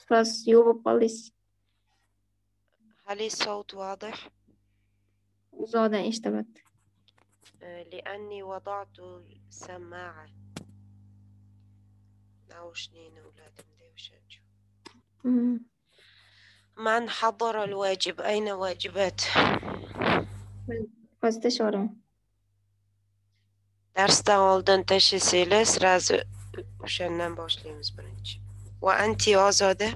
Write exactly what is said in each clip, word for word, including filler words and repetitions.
خلاص يوبا باليس. هل الصوت واضح؟ زودة اشتبت. آه، لأني وضعت السماعة. ناوشنين أولاد مديوشنجو. من حضر الواجب؟ أين واجبات؟ Fazla Darsdan oldin tashlashinglar sразу o'shandan boshlaymiz birinchi. Va anti Ozoda?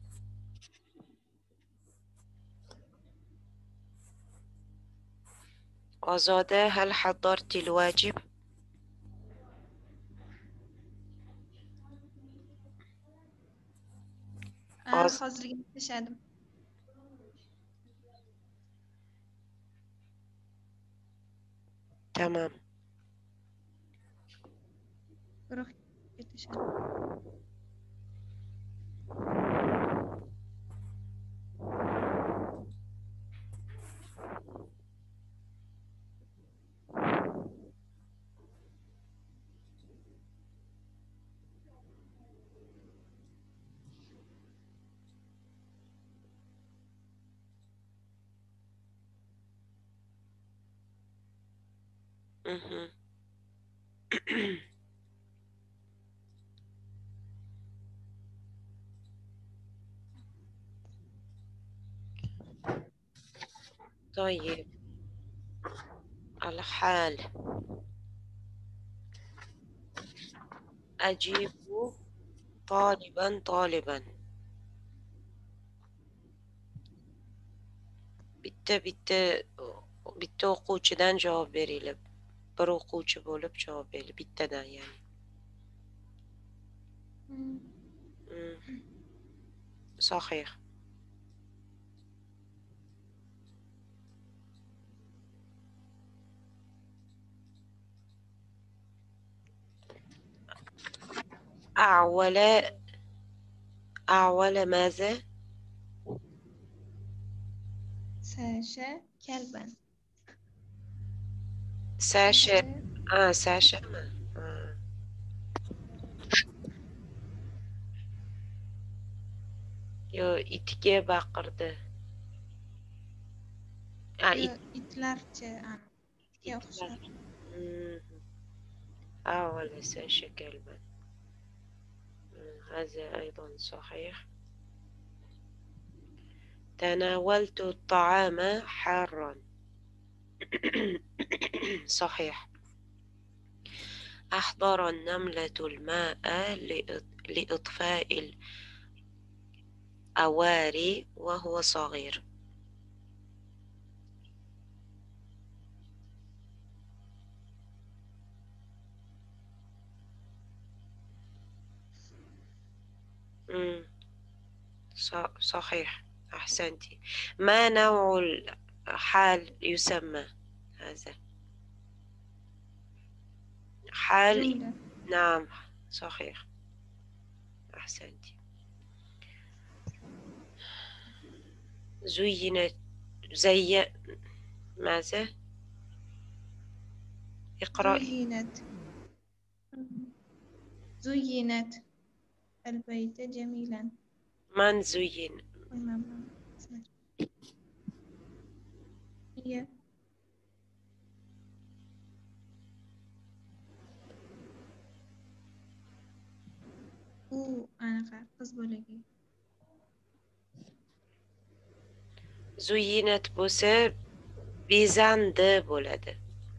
Ozoda, hal hadarti al-wajib? hozirgina tashladim. Tamam. Guruhga tashladim. Mhm. طيب الحال أجيب طالبا طالبا bitta bitta bitta o'quvchidan javob beringlar. Bir o'quvchi bo'lib javob beringlar bittadan ya'ni. صحيح. أعول أعول ماذا؟ Sasha Kelban. ساشا آه ساشا آه. Yo itga baqirdi. Ah, it, itlarcha itga o'xshar. أعول ساشا كلبا. هذا أيضا صحيح. تناولت الطعام حارا. صحيح. أحضر النملة الماء لإطفاء الأواري وهو صغير. مم. صحيح أحسنتي. ما نوع الحال يسمى هذا؟ حال جملة. نعم صحيح أحسنتي. زينت زي ماذا؟ اقرأي. زينت زينت البيت جميلا. من زين؟ هي u anaqa qiz bolagi. Zuyinat bo'lsa bezandi bo'ladi.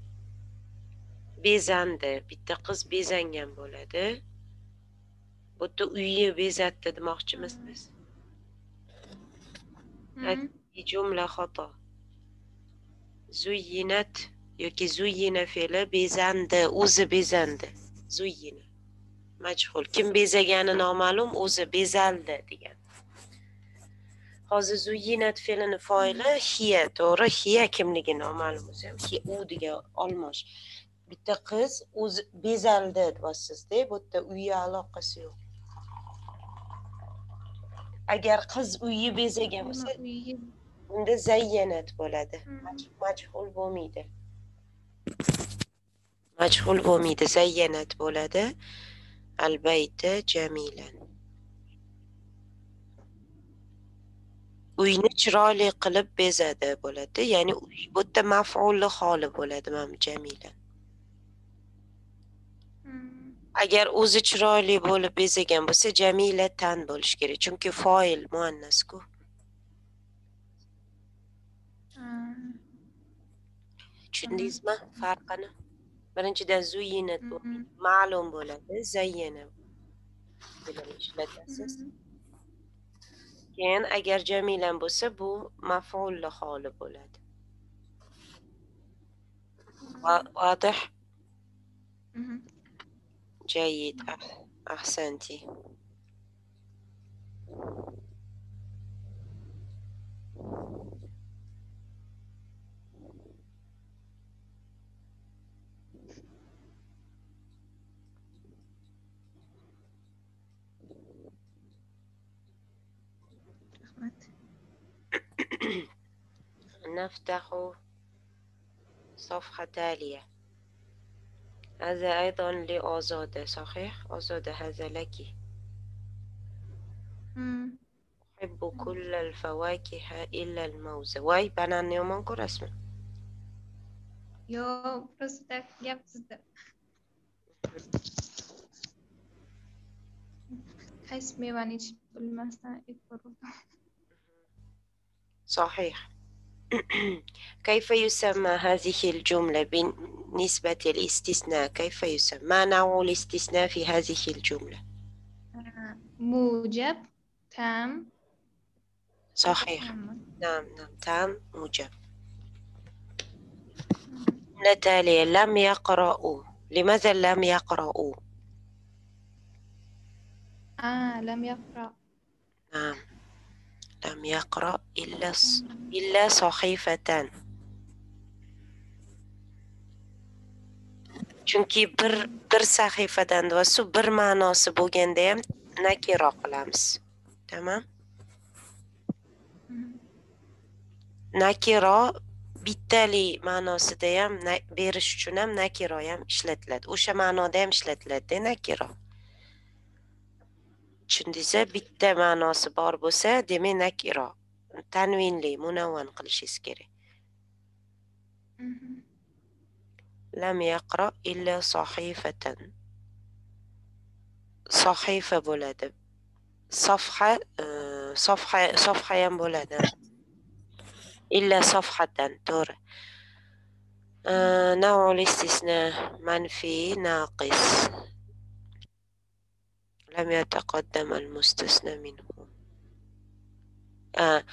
Bezandi, bitta qiz bezangan bo'ladi. Bu yerda uyni bezatdi demoqchimisiz? Jumla xato. Zuyinat yoki zuyina fe'li bezandi, o'zi bezandi. Zuyina majhul, kim bezagani noma'lum, o'zi bezaldi degan. Hozir zuyinat fe'lini foili hiya, to'g'ri? Hiya kimligi noma'lum o'zi ham u degan olmosh. Bitta qiz o'zi bezaldi deyapsiz-da, bu yerda uyga aloqasi yo'q. Agar qiz uyi bezagan bo'lsa, unda zayyanat bo'ladi. Majhul bo'lmaydi. Majhul bo'lmaydi, zayyanat bo'ladi. Albayti jamilan. uyni chiroyli qilib bezadi bo'ladi. Ya'ni uy bu yerda maf'ulli holi bo'ladi mana Jamila. Hmm. Agar o'zi chiroyli bo'lib bezagan bo'lsa Jamila tan bo'lish kerak. Chunki foil muannas-ku. Ha. Tushundingizmi farqini? Birinchidan zuyinat Mhm. ma'lum bo'ladi, zayyana bilan ishlatasiz. Mhm. Keyin agar Jamilan bo'lsa bu maf'ulli holi bo'ladi. Va- Vodih? Mhm. Jayyid. Ah- Ahsanti. Rahmat. نفتح صفحة تالية. هذا أيضا لآزادة صحيح؟ آزادة هذا لك. Hmm. أحب كل الفواكه إلا الموز. واي بنان يومانكو رسمه. Yo, просто gap sizda. Qaysi mevani ichib bilmasdan aytib ko'rdim. صحيح. كيف يسمى هذه الجملة بالنسبة للاستثناء؟ كيف يسمى؟ ما نوع الاستثناء في هذه الجملة؟ موجب تام صحيح. تام. نعم نعم تام موجب. الجملة التالية لم يقرأوا. لماذا لم يقرأوا؟ آه لم يقرأ. نعم لم يقرأ إلا إلا صحيفة. Chunki bir bir sahifadan va shu bir ma'nosi bo'lganda ham nakira qilamiz. Tamam? Nakira bittali ma'nosida ham berish uchun ham nakira ham ishlatiladi. O'sha ma'noda ham ishlatiladi nakira. Tushundingizmi? Bitta ma'nosi bor bo'lsa, demak nakira. Tanvinli, munavvan qilishingiz kerak. Lam yaqra illa sahifatan. Sahifa bo'ladi. Safha, safha, safha ham bo'ladi. Illa safhatan, to'g'ri. نوع الاستثناء منفي ناقص. لم يتقدم المستثنى منه. آه.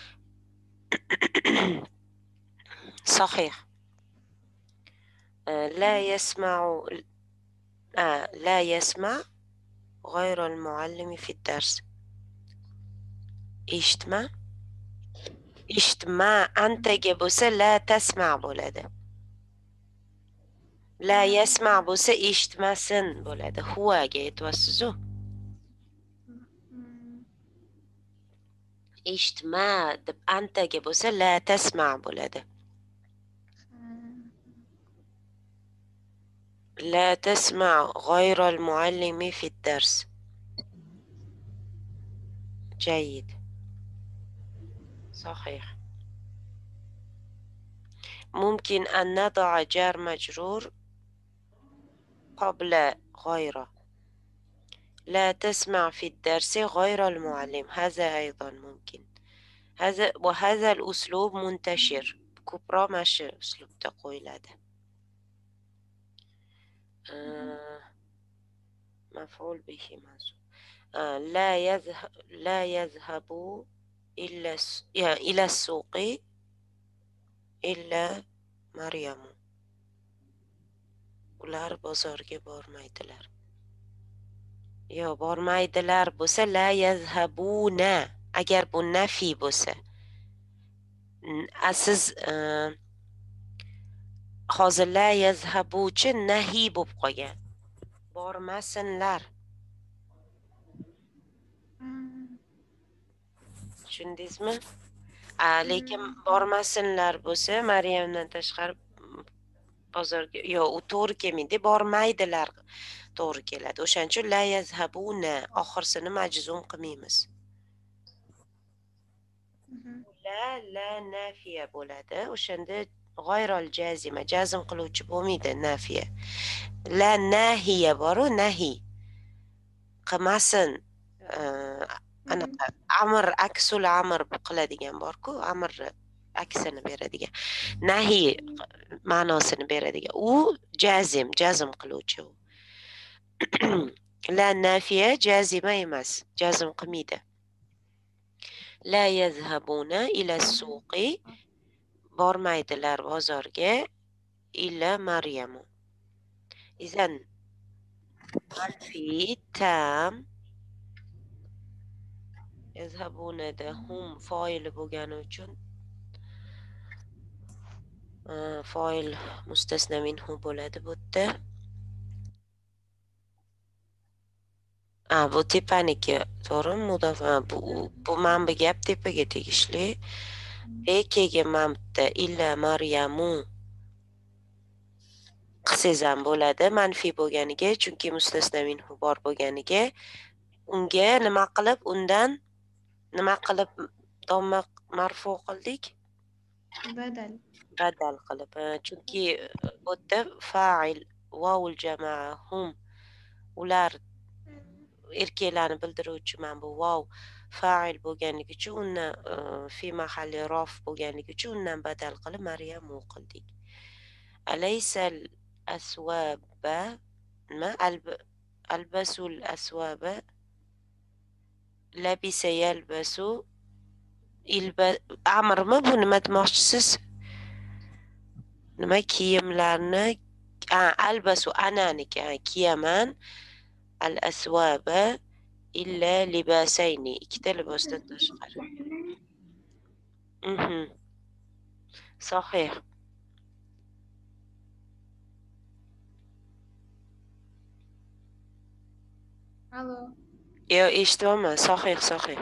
صحيح. آه. لا يسمع آه. لا يسمع غير المعلم في الدرس. اشتما اشتما أنت جبوس لا تسمع بولده. لا يسمع بوس اشتماسن بولده. هو جيت وسزو اشتما دب أنت جبوس لا تسمع بولده. لا تسمع غير المعلم في الدرس. جيد صحيح. ممكن أن نضع جار مجرور قبل غيره. لا تسمع في الدرس غير المعلم. هذا أيضا ممكن. هذا وهذا الأسلوب منتشر. كبرى ماشي أسلوب تقويل هذا. آه مفعول به منصوب. آه لا يذهب لا يذهب إلا إلى السوق إلا مريم. ular bozorga bormaydilar. Yo, bormaydilar bo'lsa la yazhabuna. Agar bu nafi bo'lsa, siz hozir la yazhabuchi nahi bo'lib qolgan. Bormasinlar. Tushundingizmi? Lekin bormasinlar bo'lsa, Maryamdan tashqari bozorga yo u to'g'ri kelmaydi, bormaydilar to'g'ri keladi. O'shaning uchun la yazhabuna oxirsini majzum qilmaymiz. la la nafiya bo'ladi. O'shanda g'oyrol jazima, jazm qiluvchi bo'lmaydi nafiya. La nahiya boru nahi qilmasin. Anaqa amr aksul amr qiladigan bor-ku, amr aksini beradigan. Nahi ma'nosini beradigan. U jazm, jazm qiluvchi. La nafiya jazima emas, jazm qilmaydi. La yazhabuna ila suqi bormaydilar bozorga illa Maryamu. Izan manfi tam yazhabunada hum foili bo'lgani uchun foil mustasna minhu bo'ladi bu yerda. A, bu tepaniki, to'g'rimi? Mudof, bu bu manba gap tepaga tegishli. Bekiga mamda illa Maryamu qilsangiz ham bo'ladi, manfiy bo'lganiga, chunki mustasna minhu bor bo'lganiga. Unga nima qilib, undan nima qilib domma marfu qildik? Badal. Badal qilib. Chunki bu yerda fa'il vovul jamaa hum ular erkaklarni bildiruvchi man bu vov fa'il bo'lganligi uchun undan fi mahalli rof bo'lganligi uchun undan badal qilib Maryamu qildik. Alaysal aswaba ma albasul aswaba labisa yalbasu ilba amrmi bu nima demoqchisiz? Nima kiyimlarni albasu ananiki kiyaman al aswaba illa libasayni ikkita libosdan tashqari. Mhm. Sahih. Alo. Yo, eshitmayman. Sahih, sahih.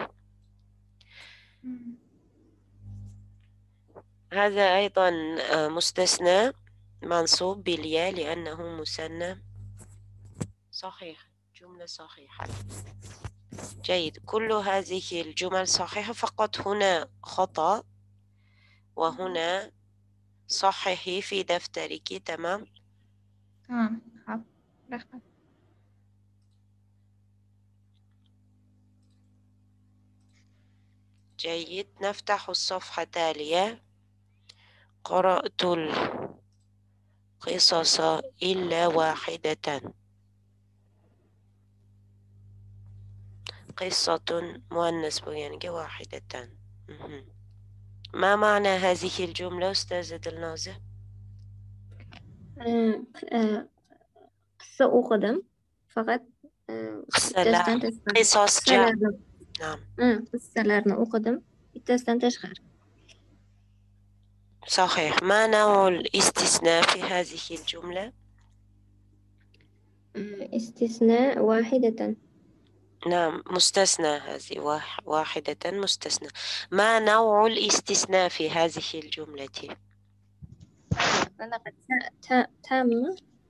هذا أيضا مستثنى منصوب بالياء لأنه مثنى. صحيح، جملة صحيحة. جيد، كل هذه الجمل صحيحة، فقط هنا خطأ وهنا صححي في دفترك. تمام؟ تمام. حاضر. جيد، نفتح الصفحة التالية. قرأت القصص إلا واحدة. قصة مؤنث يعني واحدة. ما معنى هذه الجملة أستاذة النازة؟ قصة أقدم فقط قصص جاء. نعم. قصة أقدم bittasidan tashqari. صحيح. ما نوع الاستثناء في هذه الجملة؟ استثناء واحدة. نعم، مستثنى. هذه واحدة مستثنى. ما نوع الاستثناء في هذه الجملة؟ تام.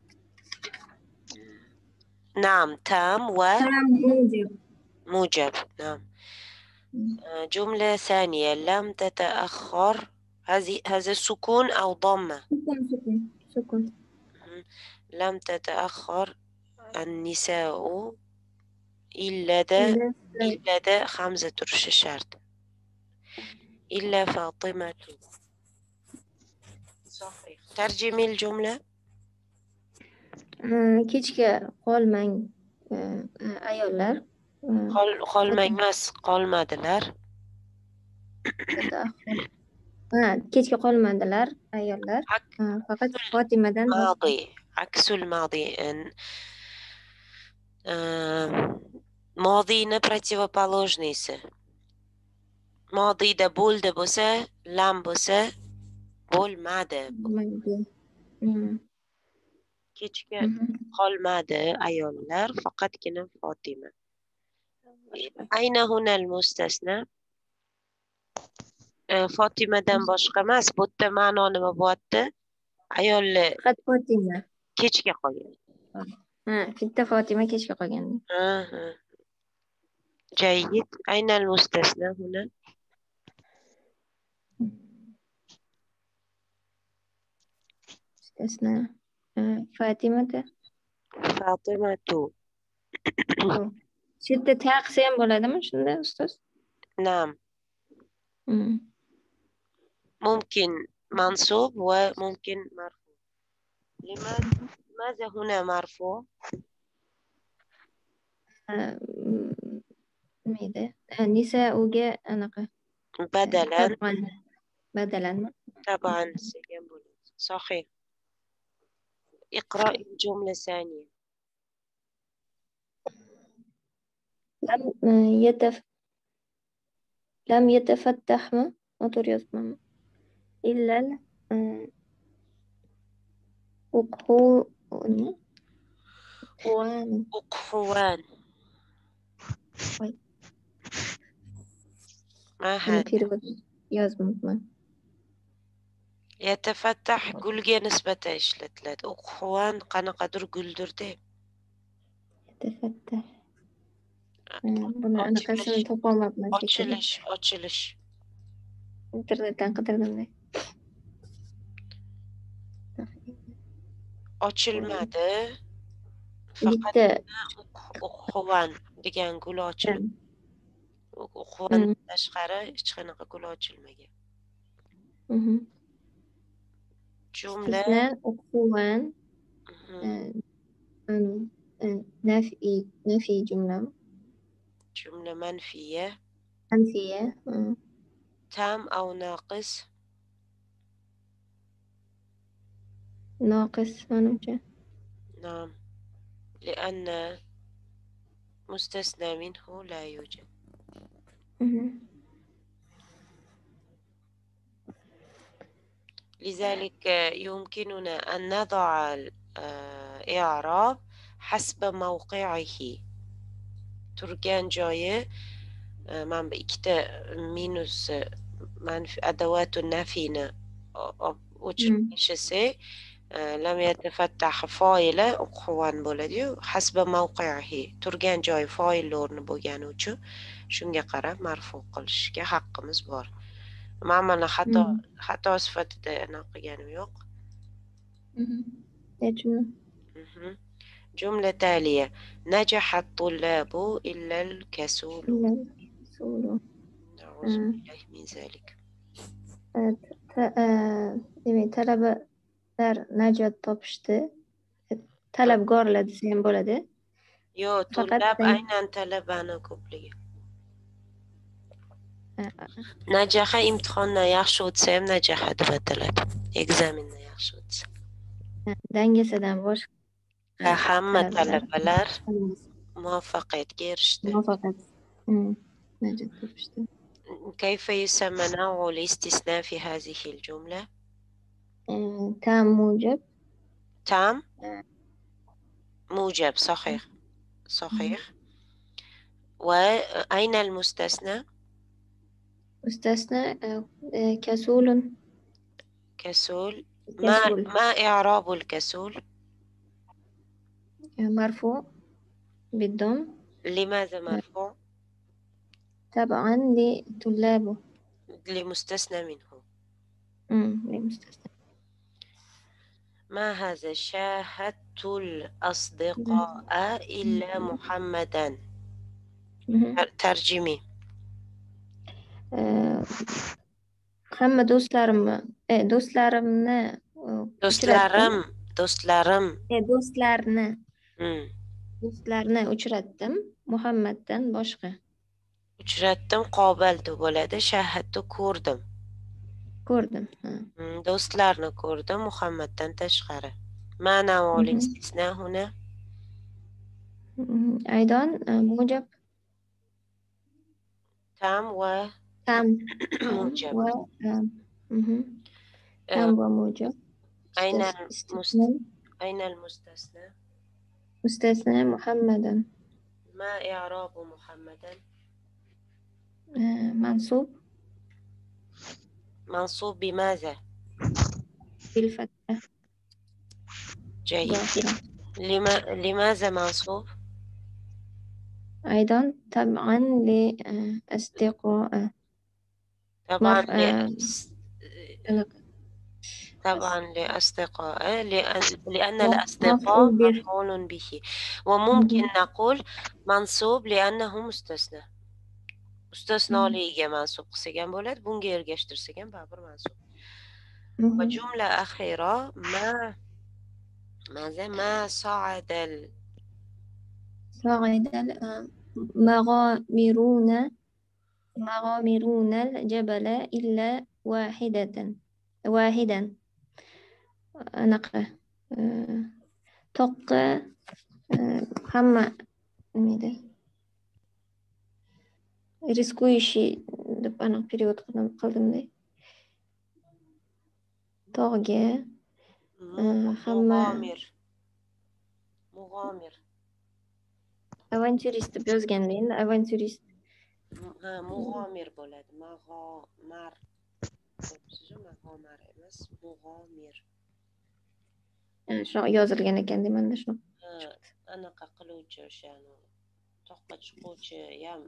نعم، تام و تام موجب. موجب. نعم. جملة ثانية، لم تتأخر. هذه هذا سكون أو ضمة؟ سكون سكون سكون. لم تتأخر النساء إلا دا إلا دا خمسة ترش الشرط إلا فاطمة. صحيح. ترجمي الجملة. kechga qolmang ayollar. Qol qolmang emas, qolmadilar. Ha, kechga qolmadilar ayollar. Faqat Fotimadan ماضي عكس الماضي. ماضيni противоположныйsi. Modiyda bo'ldi bo'lsa, lam bo'lsa, bo'lmadi. Kechga qolmadi ayollar, faqatgina Fotima. Ayna hunal mustasna. Fotimadan boshqa emas. Bu yerda ma'no nima bo'lyapti? Ayollar faqat Fotima kechga qolgan. Ha, bitta Fotima kechga qolgan. Ha, ha. جيد. أين المستثنى هنا؟ مستثنى آه، فاطمة فاطمة شدة ها qisam bo'ladimi shunda ustoz? نعم مم. ممكن منصوب وممكن مرفوع. لماذا ماذا هنا مرفوع؟ آه، mayda آه، nisauga anaqa بدلا طبعا badalan طبعا سيجنب bo'ladi. صحيح. اقرأ الجملة الثانية. لم آه، يتف لم يتفتح ما motor yozmam إلا ال آه، أقهو أقهوان أقحوان. Voy, ما buni هذا؟ perevod yozmabman. يتفتح gulga nisbatan ishlatiladi. O'qxuvan qanaqadir guldirda. Yatafattah. آه، buni anaqasini topolmabman shekilli. Ochilish, ochilish. Internetdan qidirdim. Ochilmadi. Faqat Bitta o'qxuvan degan gul ochilib, o'qxuvan Mm. tashqari hech qanaqa gul ochilmagan. Mhm. Jumla Istisna أقهوان mhm. آه، آه، آه، نفي نفي جملة جملة منفية منفية آه، تام أو ناقص. ناقص منوجة. نعم، لأن مستثنى منه لا يوجد. مهم. لذلك يمكننا أن نضع الإعراب حسب موقعه. turgan joyi mana bu ikkita minus manfi adavatu nafini o'chirib tashlasak lam yatafattah foili uqhuvan bo'ladi-yu, hasba mavqihi turgan joyi foil o'rni bo'lgani uchun shunga qarab marfu qilishga haqqimiz bor. Men mana xato xato sifatida anaqa qilganim yo'q. جملة جملة تالية. نجح الطلاب إلا الكسول. إلا الكسول. نعوذ بالله من ذلك. demak talabalar najot topishdi. Talabgorlar desa ham bo'ladi. Yo, tullab aynan talabani ko'pligi. Najaha imtihondan yaxshi o'tsa ham najaha deb ataladi. Ekzamendan yaxshi o'tsa. Dangasadan boshqa hamma talabalar muvaffaqiyatga erishdi. muvaffaqiyat najot topishdi. كيف يسمى نوع الاستثناء في هذه الجملة؟ تام موجب. تام موجب صحيح صحيح. وأين المستثنى؟ مستثنى كسول. كسول. ما ما إعراب الكسول؟ مرفوع بالضم. لماذا مرفوع؟ طبعا لطلابه. لمستثنى منه. امم لمستثنى. ما هذا؟ شاهدت الأصدقاء إلا محمدا. ترجمي. hamma do'stlarim do'stlarimni do'stlarim do'stlarim do'stlarni do'stlarni uchratdim Muhammaddan boshqa. Uchratdim qobildi bo'ladi. Shahadni ko'rdim. Ko'rdim. Do'stlarni ko'rdim Muhammaddan tashqari. Ma'na ol istisna huna. Aydan mujab. Tam va tam mujab. Va tam va mujab. أين المستثنى؟ أين المستثنى؟ مستثنى محمدا. ما إعراب محمدا؟ منصوب. منصوب بماذا؟ بالفتحة. جيد. لما لماذا منصوب؟ أيضا طبعا لأصدقاء. طبعا طبعا لأصدقاء لأن, لأن مف- الأصدقاء مفعول به. مفعول به وممكن مهم. نقول منصوب لأنه مستثنى مستثنى مهم. liga mansub qilsagan bo'ladi bunga ergashtirsagan baribir mansub مهم. وجملة أخيرة ما ماذا ما صعد ال... صعد ال- مغامرون مغامرون الجبل إلا واحدة واحدا نقة toq hamma nimada рискующий deb aniq перевод qildimda tog'ga hamma مغامر مغامر avanturist deb yozganda endi avanturist ha mug'omir bo'ladi mag'omar mag'omar emas mug'omir shunaqa yozilgan ekan demanda shunaqa ha anaqa qiluvchi o'sha toqqa chiquvchi ham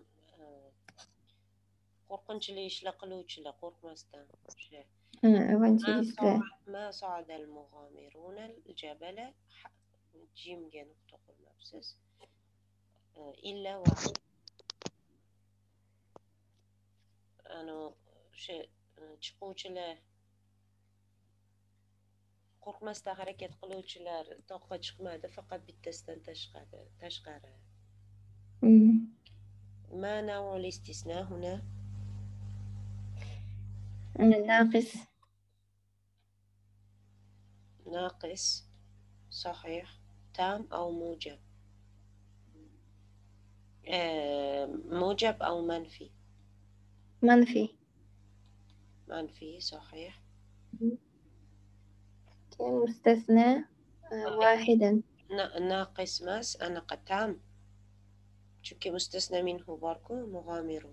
qo'rqinchli ishlar qiluvchilar qo'rqmasdan o'sha avanturistlar ما صعد المغامرون الجبل جيمga nuqta qo'ymabsiz illa واحد ana o'sha chiquvchilar qo'rqmasdan harakat qiluvchilar toqqa chiqmadi faqat bittasidan tashqari tashqari ما نوع الاستثناء هنا ناقص ناقص صحيح تام أو موجب آه موجب أو منفي منفي منفي صحيح مستثنى واحدا ناقص ماس أنا قتام چونكي مستثنى منه باركو مغامرون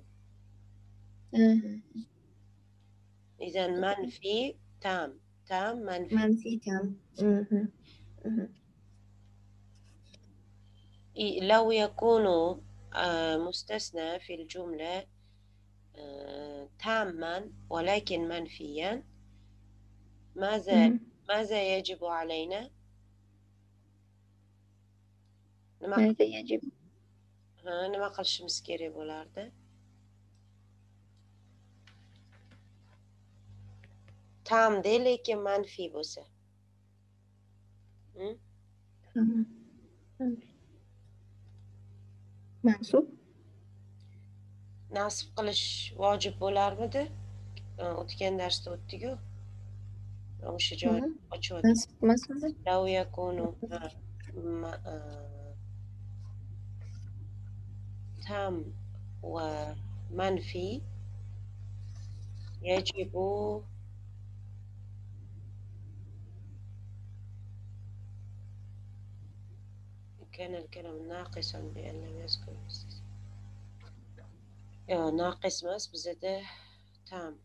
إذا منفي تام تام منفي منفي تام لو يكون مستثنى في الجملة تاما ولكن منفيا ماذا ماذا يجب علينا؟ ماذا يجب؟ nima qilishimiz kerak bo'lardi? tamda lekin manfiy bo'lsa. Mansub? Nasib qilish vojib bo'larmidi? O'tgan darsda o'tdik-ku. O'sha joyni ochyapti. Nasib emasmidi? Law yakunu tam va manfi يجب كان الكلام ناقصا بأن لم يذكر ناقص ماس بزده تام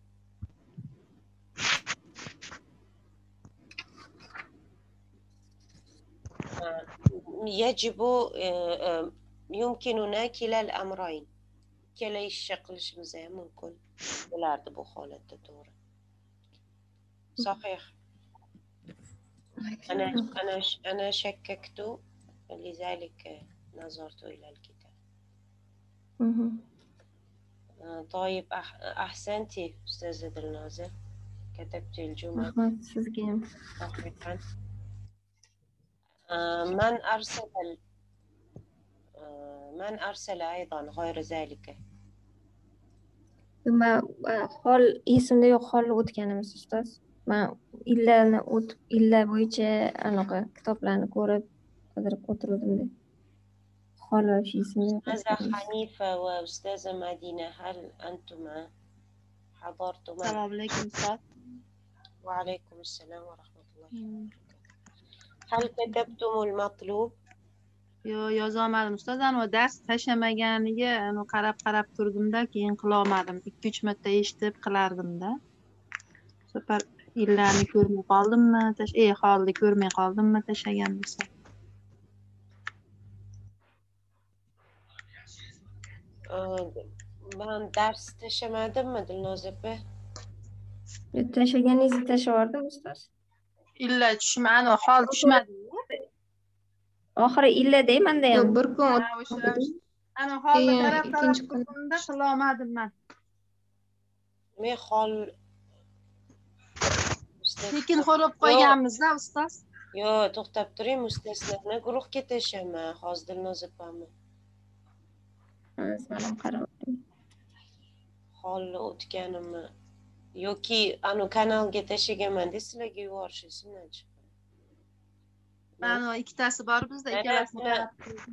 يجب يمكننا كلا الأمرين كلا ish qilishimiz ham mumkin bo'lardi bu holatda to'g'ri صحيح أنا أنا أنا شككت لذلك نظرت إلى الكتاب طيب أحسنتي أستاذة دلنازل كتبت الجمل صحيحا من أرسل من أرسل أيضا غير ذلك ما hol esimda yo'q hol o'tganimiz ustoz. Men illarni o'tib, illar bo'yicha anaqa kitoblarni ko'rib, qidirib o'tirdim. Hol va esimda yo'q. أستاذة حنيفة وأستاذة مدينة هل أنتما حضرتما؟ السلام عليكم أستاذ. وعليكم السلام ورحمة الله وبركاته. هل كتبتم المطلوب؟ Yo, yozolmadim ustoz. Ana dars tashlamaganiga ana qarab-qarab turdimda, keyin qila olmadim. ikki uch marta eshitib qilardim-da. Safar illarni ko'rmay qoldimmi, tash ey holni ko'rmay qoldimmi tashlagan bo'lsa. Men dars tashlamadimmi Dilnoza opa? Tashlaganingizni tashlavordim ustoz. illa tushmadi, hol tushmadi. Oxiri illa deymanda Yo'q, ham. bir kun Ha, o'tib o'sha qoldi. ana holda Keyin qarab qarab ikkinchi kun turganda qilolmadim man. Men hol Lekin xo'rib Yo'q. qo'yganmiz-da, ustoz. Yo, to'xtab turing, mustasnoni guruhga tashlaman, hozir Dilnoz opamni. Man ham qarab. Holni o'tganimni yoki anu kanalga tashlaganman deb sizlarga yuborish esimdan chiqdi. Mana ikkitasi bor bizda, ikkalasini qarab turdim.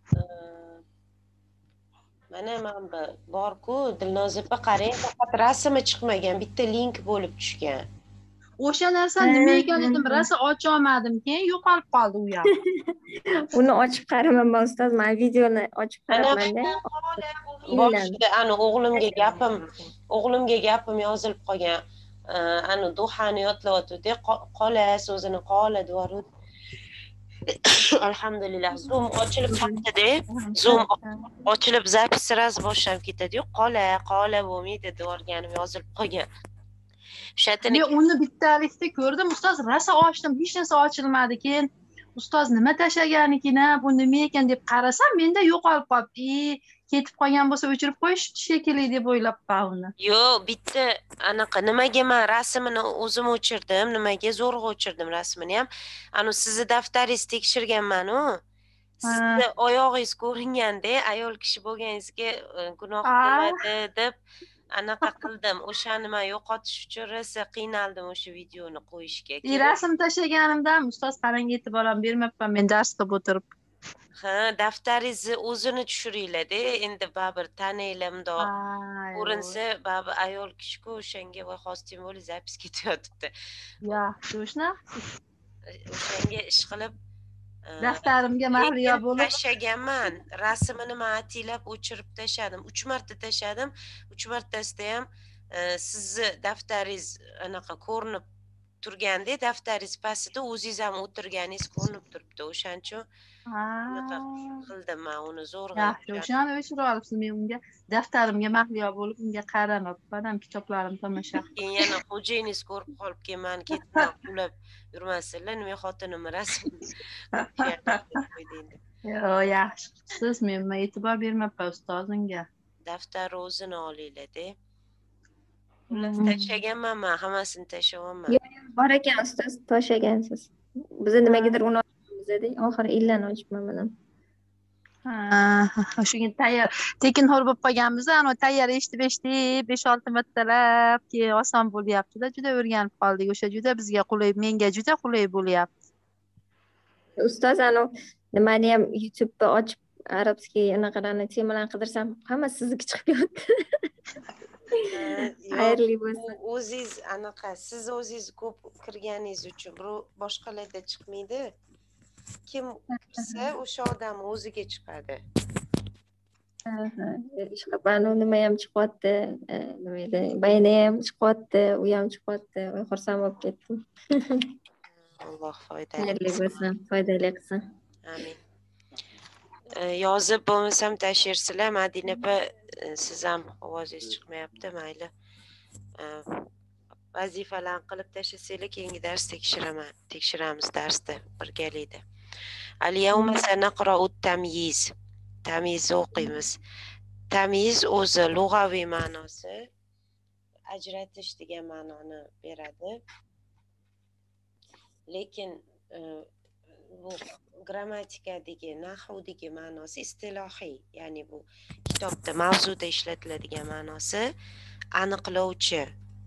Mana men bor-ku, Dilnoz opa qarang, faqat rasmi chiqmagan, bitta link bo'lib tushgan. O'sha narsa nima ekanligini rosa ocha olmadim, keyin yo'qolib qoldi u yoq. Uni ochib qaramayman ustoz, men videoni ochib qarabman-da. Boshida anu o'g'limga gapim, o'g'limga gapim yozilib qolgan. Anu duhani yodlayotdi, qola so'zini qola deb alhamdulillah zoom ochilib qoldi-da. Zoom ochilib zapis raz boshlanib ketadi-yu, qola, qola bo'lmaydi deb o'rganim yozilib qolgan. Men uni bittalikda ko'rdim, ustoz, rosa ochdim, hech narsa ochilmadi. Keyin ustoz nima tashlaganikin-a, bu nima ekan deb qarasam, menda yo'qolib qolibdi. Ketib qolgan bo'lsa o'chirib qo'yish shekilli deb o'ylab qoldim. Yo'q, bitta anaqa nimaga men rasmini o'zim o'chirdim, nimaga zo'rg'a o'chirdim rasmini ham. Anu sizni daftaringizni tekshirganman-u. Sizni oyog'ingiz ko'ringanda, ayol kishi bo'lganingizga gunoh bo'ladi deb anaqa qildim. O'shani men yo'qotish uchun rosa qiynaldim o'sha videoni qo'yishga. Rasm tashlaganimda ustoz qarang, e'tibor ham bermayapman men dars qilib o'tirib. Ha, daftaringizni o'zini tushiringlar-da. Endi baribir taninglar mundoq ko'rinsa, baribir ayol kishi-ku o'shanga voy xostim bo'lib zapis ketayotibdi. Ya, to'shna. O'shanga ish qilib daftarimga mahliyo bo'lib tashlaganman. Rasmini men atilab o'chirib tashladim. uch marta tashladim. uch martasida ham sizni daftaringiz anaqa ko'rinib turganda, daftaringiz pastida o'zingiz ham o'tirganingiz ko'rinib turibdi. O'shaning uchun anaqa qildim men uni zo'rg'a. Yaxshi, o'shani o'chirib olibsiz. Men unga daftarimga mahliyo bo'lib unga qaramabman, ham kitoblarim tomosha. Keyin yana xo'jayingiz ko'rib qolib, keyin meni ketmay qulab yurmasinlar, nima xotinim rasmini Yo'q, yaxshi qilibsiz. Men e'tibor bermayapman ustozingga. Daftar o'zini olinglar-da. Ular tashlaganman men, hammasini tashlamayman. Yo'q, bor ekan ustoz, tashlagansiz. Biz nimagadir uni ochamiz-da, oxiri illani ochibman men ham. Ha, shunga tayyor. Tekin hor bo'lib qolganmiz, ana tayyor eshitib eshitib besh olti martalab, keyin oson bo'lyapti-da, juda o'rganib qoldik. O'sha juda bizga qulay, menga juda qulay bo'lyapti. Ustoz, ana nimani ham YouTube'da ochib, arabskiy anaqalarni temalarni qidirsam, hamma sizniki chiqib yotdi. Xayrli bo'lsin. O'zingiz anaqa, siz o'zingiz ko'p kirganingiz uchun birov boshqalarda chiqmaydi. Kim kirsa o'sha odam o'ziga chiqadi. Ishqabani nima ham chiqyapti, nima edi, bayna ham chiqyapti, u ham chiqyapti. Voy, xursand bo'lib ketdim. Alloh foydali Xayrli bo'lsin, foydali qilsin. Amin. Yozib bo'lmasam tashirsizlar. Madina opa, siz ham ovozingiz chiqmayapti, mayli. Vazifalarni qilib tashlasanglar, keyingi dars tekshiraman, tekshiramiz darsda birgalikda. Al-yawma sanaqra'u tamyiz. Tamyizni o'qiymiz. Tamyiz o'zi lug'aviy ma'nosi ajratish degan ma'noni beradi. Lekin bu grammatikadagi, nahvdagi ma'nosi istilohiy, ya'ni bu kitobda mavzuda ishlatiladigan ma'nosi aniqlovchi.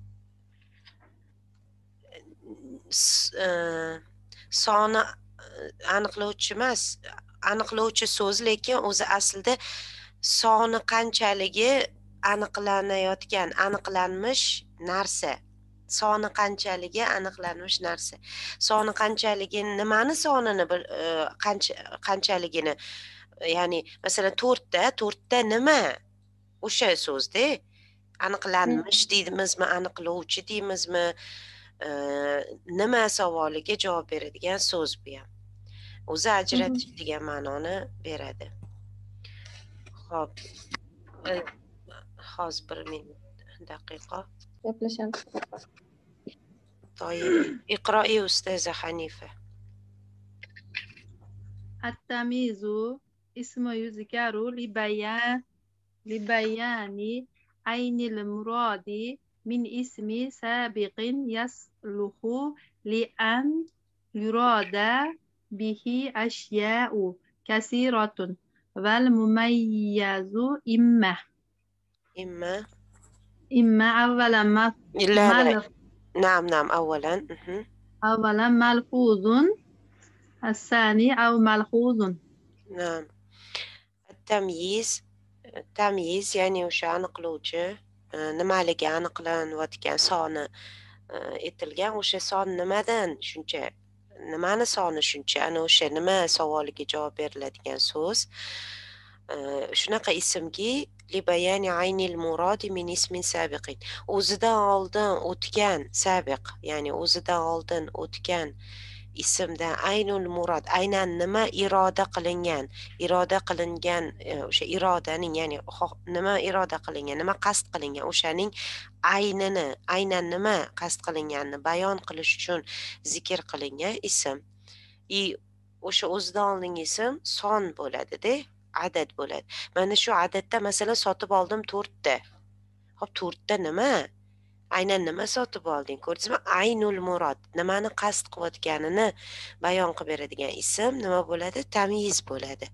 Soni aniqlovchi emas, aniqlovchi so'z, lekin o'zi aslida soni qanchaligi aniqlanayotgan, aniqlanmish narsa. Soni qanchaligi aniqlanmish narsa. Soni qanchaligi, nimani sonini qanchaligini, ya'ni masalan to'rtta, to'rtta nima? O'sha so'zda aniqlanmish deymizmi, aniqlovchi deymizmi? Nima savoliga javob beradigan so'z bu ham. O'zi ajratish degan ma'noni beradi. Xo'p. Hozir bir minut daqiqa. Gaplashamiz. طيب اقرأي أستاذة حنيفة. التمييز اسم يذكر لبيان لبيان عين المراد من اسم سابق يصلح لأن يراد به أشياء كثيرة والمميز إما إما إما أولا ما لا لا ملف نعم نعم أولا مهم. أولا ملفوظ الثاني أو ملحوظ. نعم. التمييز التمييز يعني وش عنقلوجه نمالك عنقلان واتكان صانع إتلقان وش صانع ماذا شنجا نمانا صانع شنجا أنا وش نما سوالك جوابير لديان سوس شنقا اسمكي لبيان عين المراد من اسم سابق وزدا عالدان وتكان سابق يعني وزدا عالدان وتكان اسم ده عين المراد عين نما إرادة قلنجان إرادة قلنجان وش إرادة يعني نما إرادة قلنجان نما قصد قلنجان وشانين عيننا عين نما قصد قلنجان بيان قلشون ذكر قلنجان اسم إي وش أزدالن اسم صان بولد ده عدد بولد من شو عددته مثلا ساتب aldım tortda hop tortda nima aynan nima sotib olding ko'rdingizmi aynul murod nimani qasd qilayotganini bayon qilib beradigan ism nima bo'ladi tamyiz bo'ladi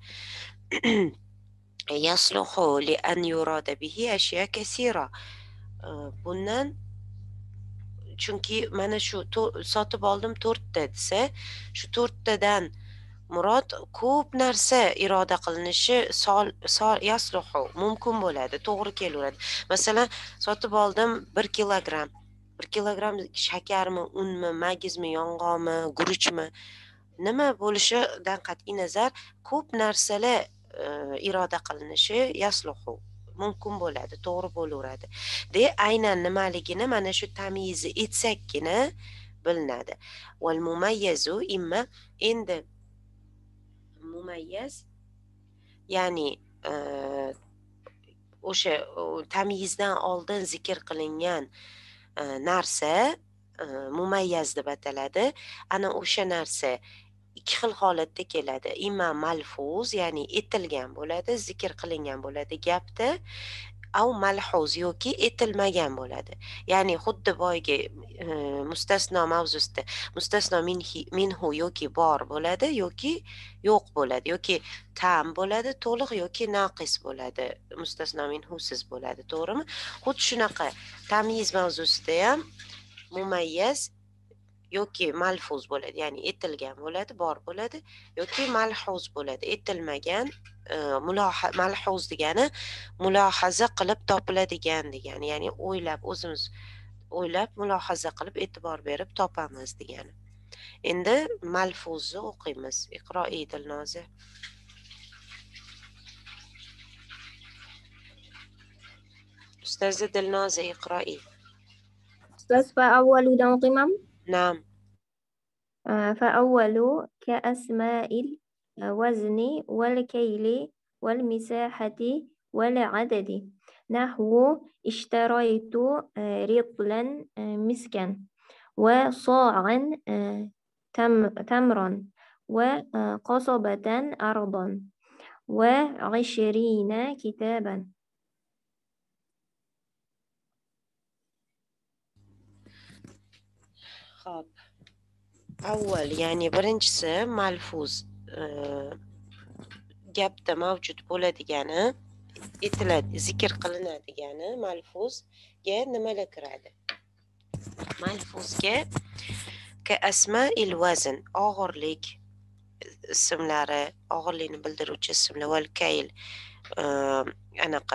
yasluhu li an yurada bihi ashya kasira bundan chunki mana shu sotib oldim to'rtta desa shu to'rttadan murod ko'p narsa iroda qilinishi sol sol yasluhu mumkin bo'ladi to'g'ri kelaveradi masalan sotib oldim bir kilogramm bir kilogramm shakarmi unmi magizmi yong'oqmi guruchmi nima bo'lishidan qat'iy nazar ko'p narsalar iroda qilinishi yasluhu mumkin bo'ladi to'g'ri bo'laveradi de aynan nimaligini mana shu tamyizni etsakkina bilinadi val mumayyazu imma endi mumayyiz ya'ni o'sha tamyizdan oldin zikr qilingan narsa mumayyiz deb ataladi ana o'sha narsa ikki xil holatda keladi imma malfuz ya'ni etilgan bo'ladi zikr qilingan bo'ladi gapda av malhuz yoki etilmagan bo'ladi ya'ni xuddi boyagi mustasno mavzusida mustasno minhu yoki bor bo'ladi yoki yo'q bo'ladi yoki tam bo'ladi to'liq yoki naqis bo'ladi mustasno minhusiz bo'ladi to'g'rimi xuddi shunaqa tamyiz mavzusida ham mumayyiz yoki malfuz bo'ladi ya'ni etilgan bo'ladi bor bo'ladi yoki malhuz bo'ladi etilmagan malhuz degani mulohaza qilib topiladigan degani ya'ni o'ylab o'zimiz o'ylab mulohaza qilib e'tibor berib topamiz degani endi malfuzni o'qiymiz iqroi Dilnoza ustozi Dilnoza iqroi ustoz فأولdan o'qiyman نعم فأول كأسماء الوزن والكيل والمساحة والعدد نحو اشتريت رطلا مسكا وصاعا تمرا وقصبة أرضا وعشرين كتابا خب أول يعني birinchisi malfuz gapda mavjud bo'ladigani etiladi zikr qilinadigani malfuzga nimalar kiradi malfuzga ka asmail vazn og'irlik ismlari og'irlikni bildiruvchi ismlar val kayl anaqa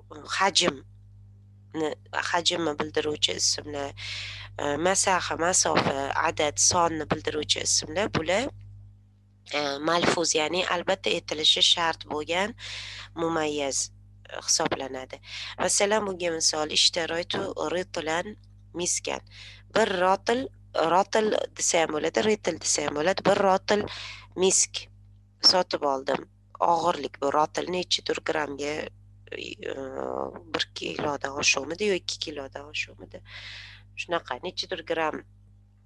hajmni hajmni bildiruvchi ismlar masaha masofa adad sonni bildiruvchi ismlar bular malfuz ya'ni albatta etilishi shart bo'lgan mumayyiz hisoblanadi masalan bunga misol ishtaroytu ritlan miskan bir rotil rotil desa ham bo'ladi ritil desa ham bo'ladi bir rotil misk sotib oldim og'irlik bu rotil nechidir grammga bir kilodan oshuvmidi yo ikki kilodan oshuvmidi shunaqa nechidir gramm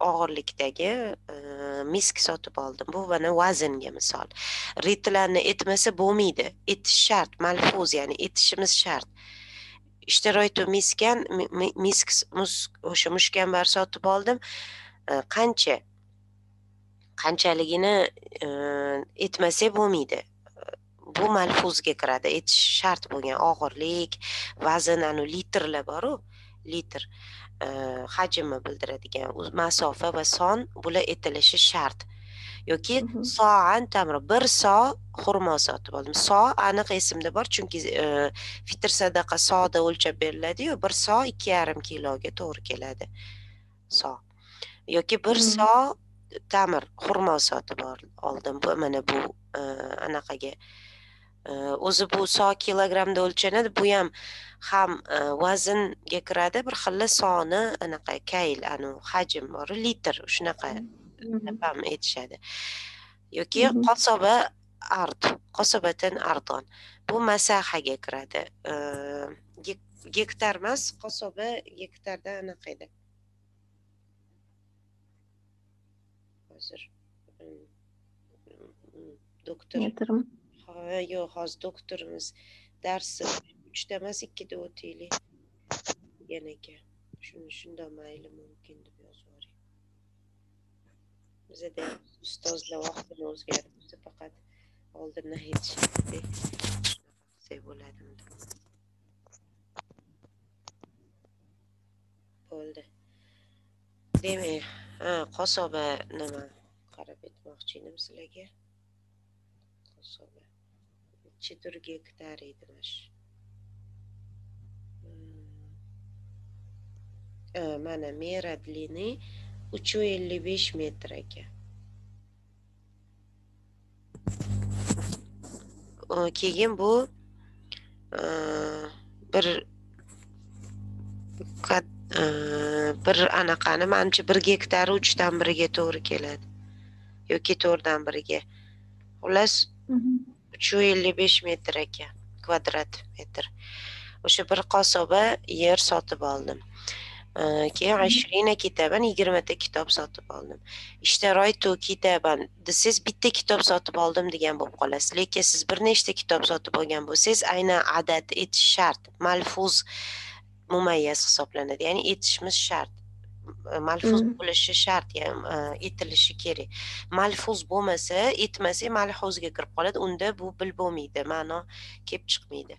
og'irlikdagi misk sotib oldim. Bu mana vaznga misol. Ritlarni etmasa bo'lmaydi. Etish shart, malfuz, ya'ni etishimiz shart. ishtaroytu miskan misk o'sha mushkambar sotib oldim. Qancha qanchaligini etmasak bo'lmaydi. Bu malfuzga kiradi. Etish shart bo'lgan og'irlik, vazn, anu litrlar bor-ku, litr hajmni bildiradigan masofa va son, bular etilishi shart. Yoki so'an tamr bir so xurmo sotib oldim. So aniq esimda bor, chunki fitr sadaqa soda o'lchab beriladi-yu, bir so ikki yarim kiloga to'g'ri keladi. So. Yoki bir so tamir xurmo sotib oldim. Bu mana bu anaqaga o'zi bu so kilogramda o'lchanadi. Bu ham ham vaznga kiradi, bir xil soni anaqa kayl, anu hajm bor, litr shunaqa ham aytishadi. Yoki qosoba ard, qosobatan ardon. Bu masahaga kiradi. Gektar emas, qosoba gektarda anaqa edi. Hozir doktor ha yo'q, hozir doktorimiz darsi uchta emas ikkida o'taylik degan ekan. Shuni shunda mayli mumkin deb yozib yuboring. Bizda ustozlar vaqtini o'zgartirsa faqat oldindan aytishadi. Qilsa bo'ladimi? Bo'ldi. Demak, ha, qosoba nima qarab aytmoqchi edim sizlarga. Qosoba четыре gektar edi mash. Mana mera длины uch yuz ellik besh metr ekan. Keyin bu bir bir anaqani menimcha bir gektari uchdan biriga to'g'ri keladi. Yoki to'rtdan biriga. Xullas uch yuz ellik besh metr ekan, kvadrat metr. O'sha bir qosoba yer sotib oldim. Keyin ashrina kitaban yigirma ta kitob sotib oldim. Ishtaroytu kitaban desiz bitta kitob sotib oldim degan bo'lib qolasiz. Lekin siz bir nechta kitob sotib olgan bo'lsangiz, aynan adad etish shart. Malfuz mumayyiz hisoblanadi. Ya'ni etishimiz shart. Malfuz bo'lishi shart, ya'ni etilishi kerak. Malfuz bo'lmasa, etmasa malhuzga kirib qoladi. Unda bu bil bo'lmaydi, ma'no kelib chiqmaydi.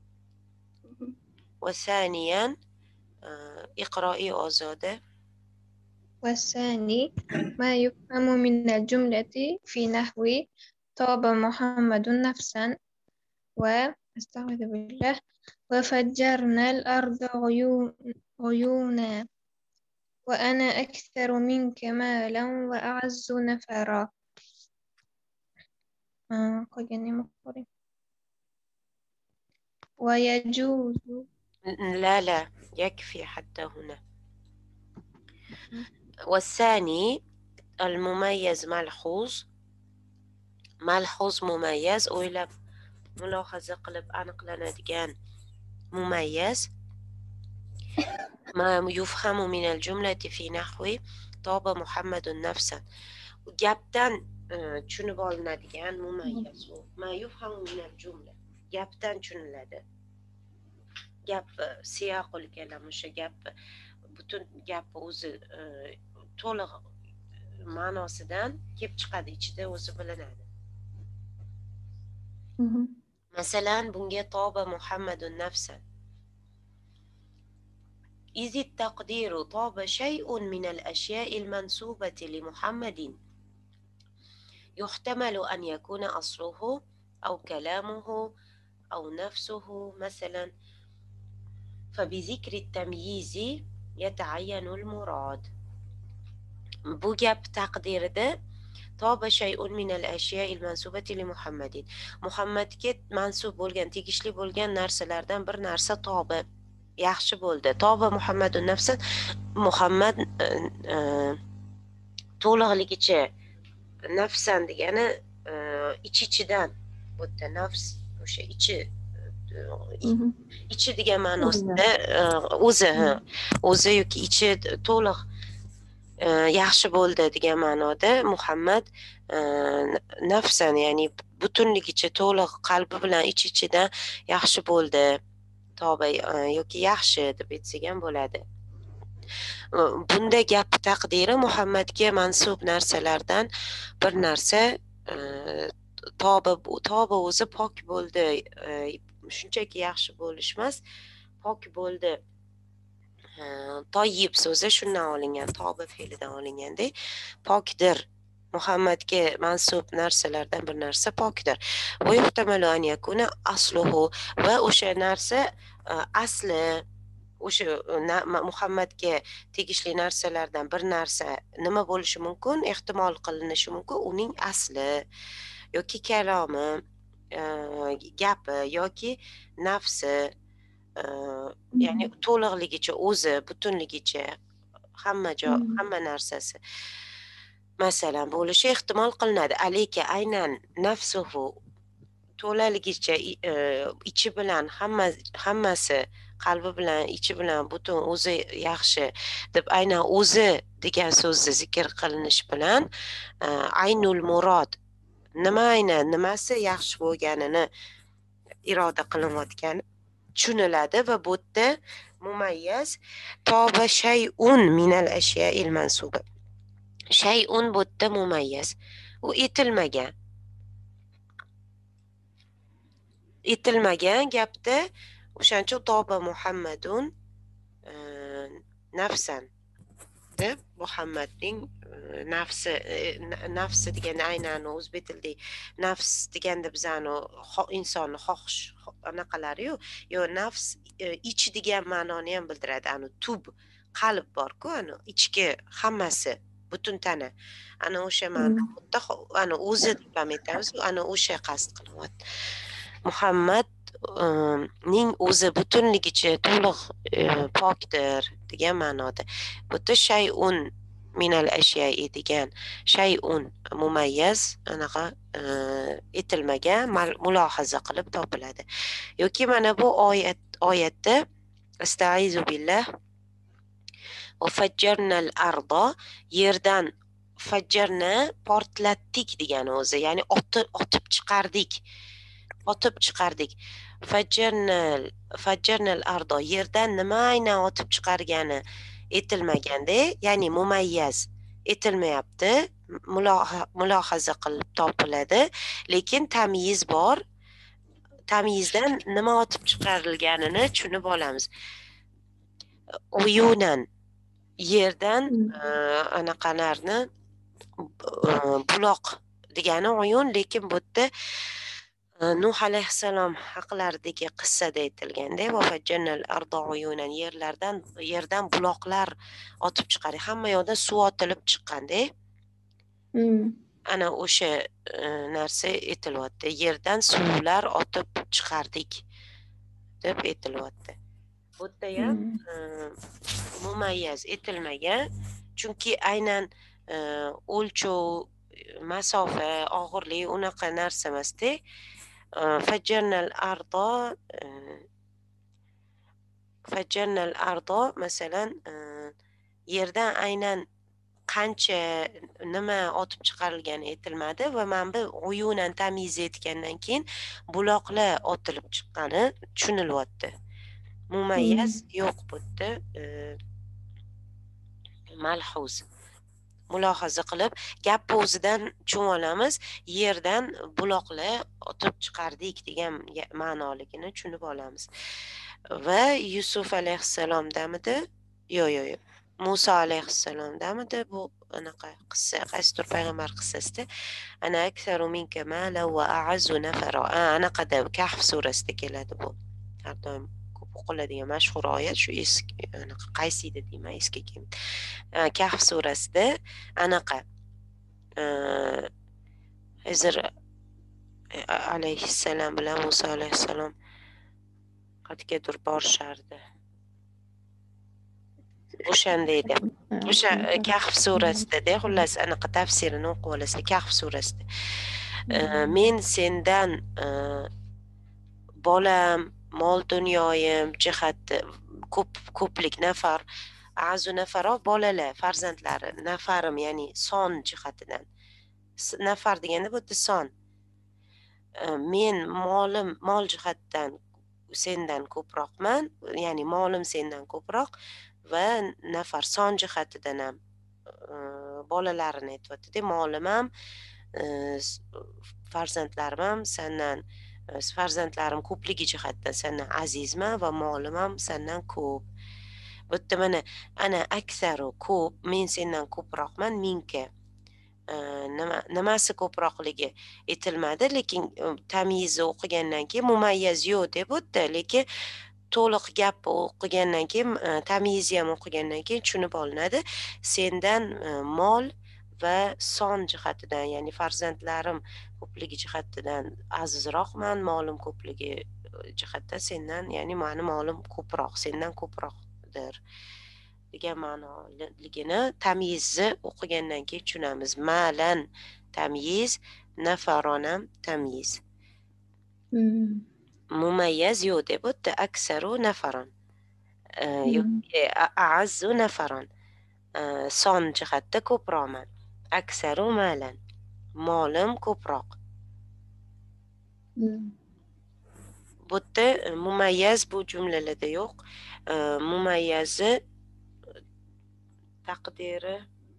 Va saniyan iqro'i ozoda. والثاني ما يفهم من الجملة في نحو طاب محمد نفسا واستعوذ بالله وفجرنا الأرض عيون عيونا وأنا أكثر منك مالا وأعز نفرا. آه ويجوز لا لا يكفي حتى هنا. والثاني المميز ملحوظ. ملحوظ مميز o'ylab mulohaza qilib aniqlanadigan مميز ما يفهم من الجملة في نحو طاب محمد نفسا. gapdan tushunib olinadigan mumayyiz bu. ما يفهم من الجملة gapdan tushuniladi. Gap siyaqul kalam, o'sha gap butun gap o'zi to'liq ma'nosidan kelib chiqadi, ichida o'zi bilinadi. Masalan, bunga toba Muhammadun nafsan. إذ التقدير طاب شيء من الأشياء المنسوبة لمحمد يحتمل أن يكون أصله أو كلامه أو نفسه مثلا، فبذكر التمييز يتعين المراد. Bu gap taqdirida toba shay'un min al-ashya'i al-mansubati li Muhammadin. Muhammadga mansub bo'lgan, tegishli bo'lgan narsalardan bir narsa toba, yaxshi bo'ldi. Toba Muhammadun nafsan, Muhammad to'liqligicha, nafsan degani ich-ichidan, bu yerda nafs o'sha ichi ichi degan ma'nosida o'zi o'zi yoki ichi to'liq yaxshi bo'ldi degan ma'noda Muhammad nafsan, ya'ni butunligicha to'liq qalbi bilan ich-ichidan yaxshi bo'ldi, tavba yoki yaxshi deb aytsak ham bo'ladi. Bunda gap taqdiri Muhammadga mansub narsalardan bir narsa tavba tavba o'zi pok bo'ldi, shunchaki yaxshi bo'lish emas, pok bo'ldi. Toyib so'zi shundan olingan, tavba fe'lidan olinganda, pokdir. Muhammadga mansub narsalardan bir narsa pokdir. Va yuhtamalu an yakuna asluhu, va o'sha narsa asli, o'sha Muhammadga tegishli narsalardan bir narsa nima bo'lishi mumkin? Ehtimol qilinishi mumkin uning asli yoki kalomi, gapi yoki nafsi, ya'ni to'liqligicha, o'zi butunligicha hamma joy, hamma narsasi masalan bo'lishi ehtimol qilinadi. Alika aynan nafsuhu, to'laligicha ichi bilan hamma hammasi qalbi bilan ichi bilan butun o'zi yaxshi deb aynan o'zi degan so'zni zikr qilinish bilan aynul murod, nima aynan nimasi yaxshi bo'lganini iroda qilinayotgani tushuniladi va bu yerda mumayyaz toba shay'un minal ashya'il mansuba. Shay'un bu yerda mumayyaz, u etilmagan. Etilmagan gapda o'shancha toba Muhammadun nafsan deb Muhammadning nafsi, nafsi degani aynan o'zbek tilida nafs deganda bizani insonni xohish anaqalari-yu, yo nafs ich degan ma'noni ham bildiradi. Ani tub, qalb bor-ku, ani ichki hammasi, butun tana. Ana o'sha ma'no, ana o'zi deb ham aytamiz, ana o'sha qasd qilyapti. Muhammad ning o'zi butunligicha to'liq pokdir degan ma'noda. Bu yerda shay'un minal ashya'i degan shay'un mumayyaz anaqa etilmagan, mulohaza qilib topiladi. Yoki mana bu oyat oyatda astaizu billah va fajjarnal arda, yerdan fajjarna portlatdik degani o'zi, ya'ni otib chiqardik. Otib chiqardik. Fajjarnal fajjarnal ardo, yerdan nima aynan otib chiqargani etilmaganda, ya'ni mumayyaz etilmayapti, mulohaza qilib topiladi, lekin tamyiz bor. Tamyizdan nima otib chiqarilganini tushunib olamiz. Uyunan, yerdan anaqalarni buloq degani uyun, lekin bu yerda Nuh alayhissalom haqlaridagi qissada aytilganda va fajjarnal ardo uyunan, yerlardan yerdan buloqlar otib chiqardik. Hamma yoqdan suv otilib chiqqanda, ana o'sha narsa aytilyapti. Yerdan suvlar otib chiqardik deb aytilyapti. Bu yerda ham mumayyaz etilmagan, chunki aynan o'lchov, masofa, og'irlik unaqa narsa emasda. Fajjarnal ardo fajjarnal ardo masalan yerdan aynan qancha nima otib chiqarilgani aytilmadi va mana bu uyunan tamyiz etgandan keyin buloqlar otilib chiqqani tushunilyapti. Mumayyaz yo'q bu yerda, malhuz mulohaza qilib gapni o'zidan tushunib olamiz. Yerdan buloqlar otib chiqardik degan ma'noligini tushunib olamiz. Va Yusuf alayhissalomdamidi? Yo'q, yo'q, yo'q. Musa alayhissalomdamidi bu anaqa qissa, qaysidir payg'ambar qissasida ana aktharu minka mala va a'azzu nafara. Anaqada Kahf surasida keladi bu. Har doim o'qiladigan mashhur oyat shu, eski anaqa qaysida deyman, eski kim. Kahf surasida anaqa Hizr alayhissalom bilan Musa alayhissalom qayergadir borishardi. O'shanda edi. O'sha Kahf surasida, xullas anaqa tafsirini o'qib olasiz. Kahf surasida men sendan bolam, mol dunyoyim jihati ko'p ko'plik nafar a'zu nafaro bolalar, farzandlari, nafarim ya'ni son jihatidan. Nafar deganda bu yerda son. Men molim, mol jihatdan sendan ko'proqman, ya'ni molim sendan ko'proq va nafar son jihatidan ham bolalarini aytyapti-da, molim ham, farzandlarim ham sendan, farzandlarim ko'pligi jihatdan sendan azizman va molim ham sendan ko'p. Bu yerda mana ana aksaru ko'p, men sendan ko'proqman mingga. Nima nimasi ko'proqligi aytilmadi, lekin tamyizni o'qigandan keyin mumayyaz yo'q deb o'tdi, lekin to'liq gap o'qigandan keyin, tamyizni ham o'qigandan keyin tushunib olinadi. Sendan mol va son jihatidan, ya'ni farzandlarim ko'pligi jihatidan azizroqman, molim ko'pligi jihatdan sendan, ya'ni mani molim ko'proq, sendan ko'proqdir degan ma'noligini tamyizni o'qigandan keyin tushunamiz. Malan tamyiz, nafaron ham tamyiz. Mumayyaz yo'q deb o'tdi. Aksaru nafaron yoki a'azzu nafaron, son jihatda ko'proqman. Aksaru malan, molim ko'proq. Bu yerda mumayyaz bu jumlalarda yo'q. Mumayyazi taqdiri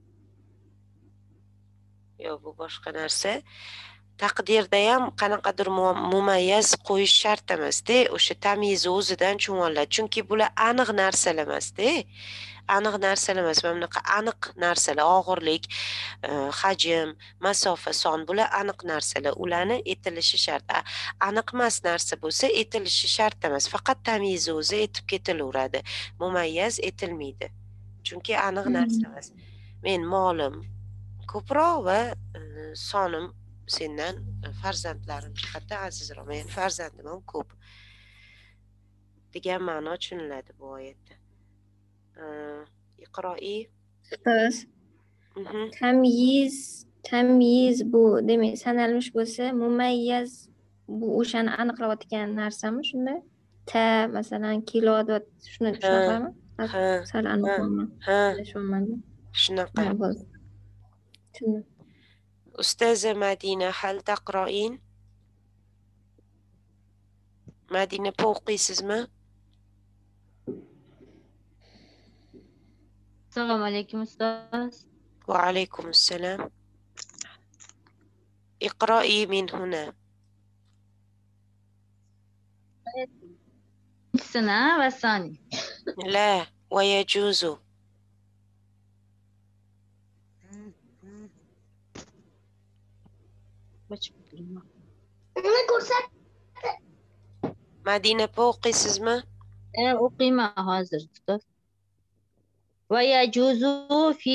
yo'q, bu boshqa narsa. Taqdirda ham qanaqadir mumayyaz qo'yish shart emas-da, o'sha tamyiz o'zidan tushunib oladi. Chunki bular aniq narsalar emas-da. Aniq narsalar emas, mana bunaqa aniq narsalar, og'irlik, hajm, masofa, son, bular aniq narsalar. Ularni aytilishi shart. Aniq emas narsa bo'lsa, aytilishi shart emas. Faqat tamyiz o'zi aytib ketilaveradi. Mumayyaz aytilmaydi. Chunki aniq narsa emas. Men molim ko'proq va sonim sendan, farzandlarim jihatdan azizroq. Men farzandim ham ko'p degan ma'no tushuniladi bu oyatda. Iqro'i ustoz, tamyiz tamyiz bu demak sanalmish bo'lsa, mumayyaz bu o'shani aniqlayotgan narsami shunda? Ta masalan kilo deb shuni tushunaqami? Ha, sal aniqman. ha, Tushunman. shunaqa. bo'ldi. Tushundim. Ustaza Madina, hal taqro'in? Madina, o'qiysizmi? Assalomu alaykum ustoz. Va alaykum assalom. Iqro'i min huna. Sana va sani. La va yajuzu. Madina, o'qiysizmi? E, o'qiyman hozir ustoz. Va yajuzu fi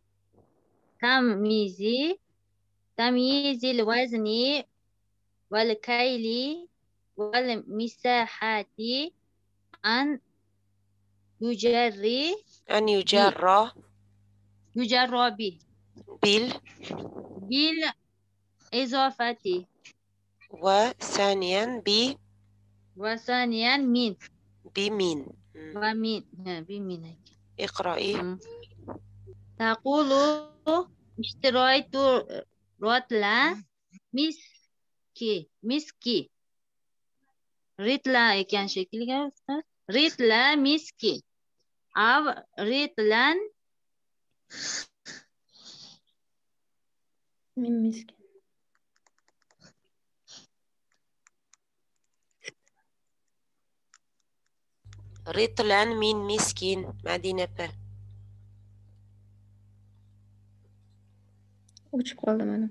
tamyizi tamyizil wazni wal kayli wal misahati an yujarri An yujarra yujarra bi bil bil izafati wa thaniyan bi wa saniyan min bi min. wa min ha bi min. Iqro'i. Taqulu ishtiraitu rotla miski miski ritla ekan shekilga ustoz. Ritla miski av ritlan Men miskin. Ritlan min miskin. Madina pa. O'chib qoldi mana.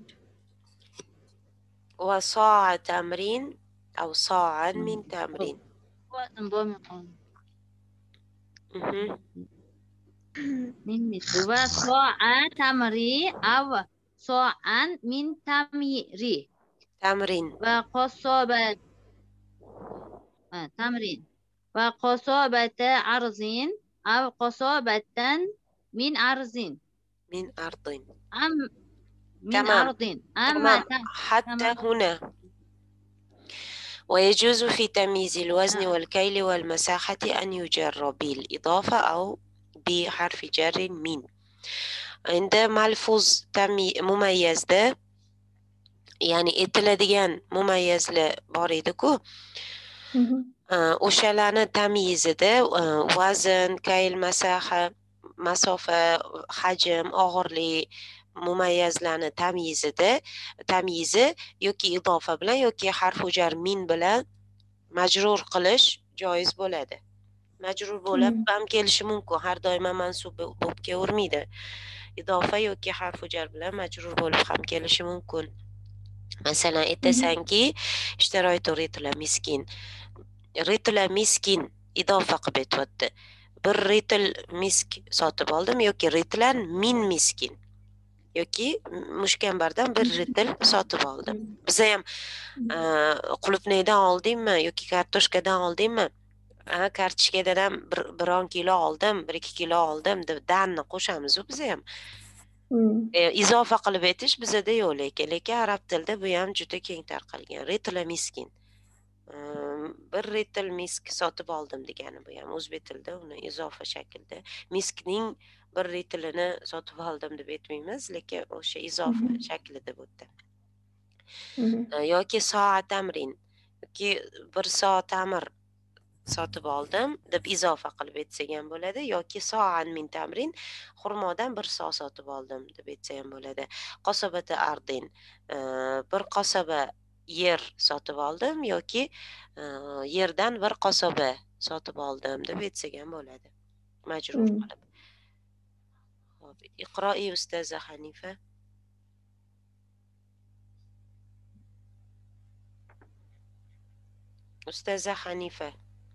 Wa sa'a tamrin aw sa'an min tamrin. vazn bo'lmay qoldi. Mhm. Min misli va so'a tamri av so'an min tamri Tamrin. va qosobat ha, tamrin va qosobata arzin av qosobatan min arzin Min ardin. am min تمام. ardin amma تمام. حتى هنا. ويجوز في تمييز الوزن والكيل والمساحة أن يجر بالإضافة أو بحرف جر من. endi malfuz mumayyazda ya'ni aytiladigan mumayyazlar bor edi-ku, o'shalarni tamyizida vazn, kayl, masaha, masofa, hajm, og'irlik mumayyazlarni tamyizida tamyizi yoki idofa bilan yoki harfu jar min bilan majrur qilish joiz bo'ladi. Majrur bo'lib ham kelishi mumkin, har doim mansub bo'lib kelavermaydi. Idofa yoki harfu jar bilan majrur bo'lib ham kelishi mumkin. Masalan, aytasanki, ishtaroytu ritla miskin. Ritla miskin idofa qilib aytyapti. Bir ritl misk sotib oldim yoki ritlan min miskin. Yoki mushkambardan bir ritl sotib oldim. Biza ham qulupnaydan oldingmi yoki kartoshkadan oldingmi? Ha, kartoshkadan ham biron kilo oldim, bir ikki kilo oldim deb danni qo'shamiz-ku biza ham. Izofa qilib aytish bizada yo'q, lekin lekin arab tilida bu ham juda keng tarqalgan. Ritla miskin. Bir ritl misk sotib oldim degani bu ham o'zbek tilida uni izofa shaklda. Miskning bir ritlini sotib oldim deb aytmaymiz, lekin o'sha izofa shaklida bo'ldi. Yoki soat tamrin yoki bir soat tamir sotib oldim deb izofa qilib aytsak ham bo'ladi, yoki so'an min tamrin xurmodan bir so sotib oldim deb aytsa ham bo'ladi. Qosobati ardin bir qosoba yer sotib oldim yoki yerdan bir qosoba sotib oldim deb aytsak ham bo'ladi. Majrur qilib. Xo'p, iqro'i ustaza Hanifa. Ustaza Hanifa.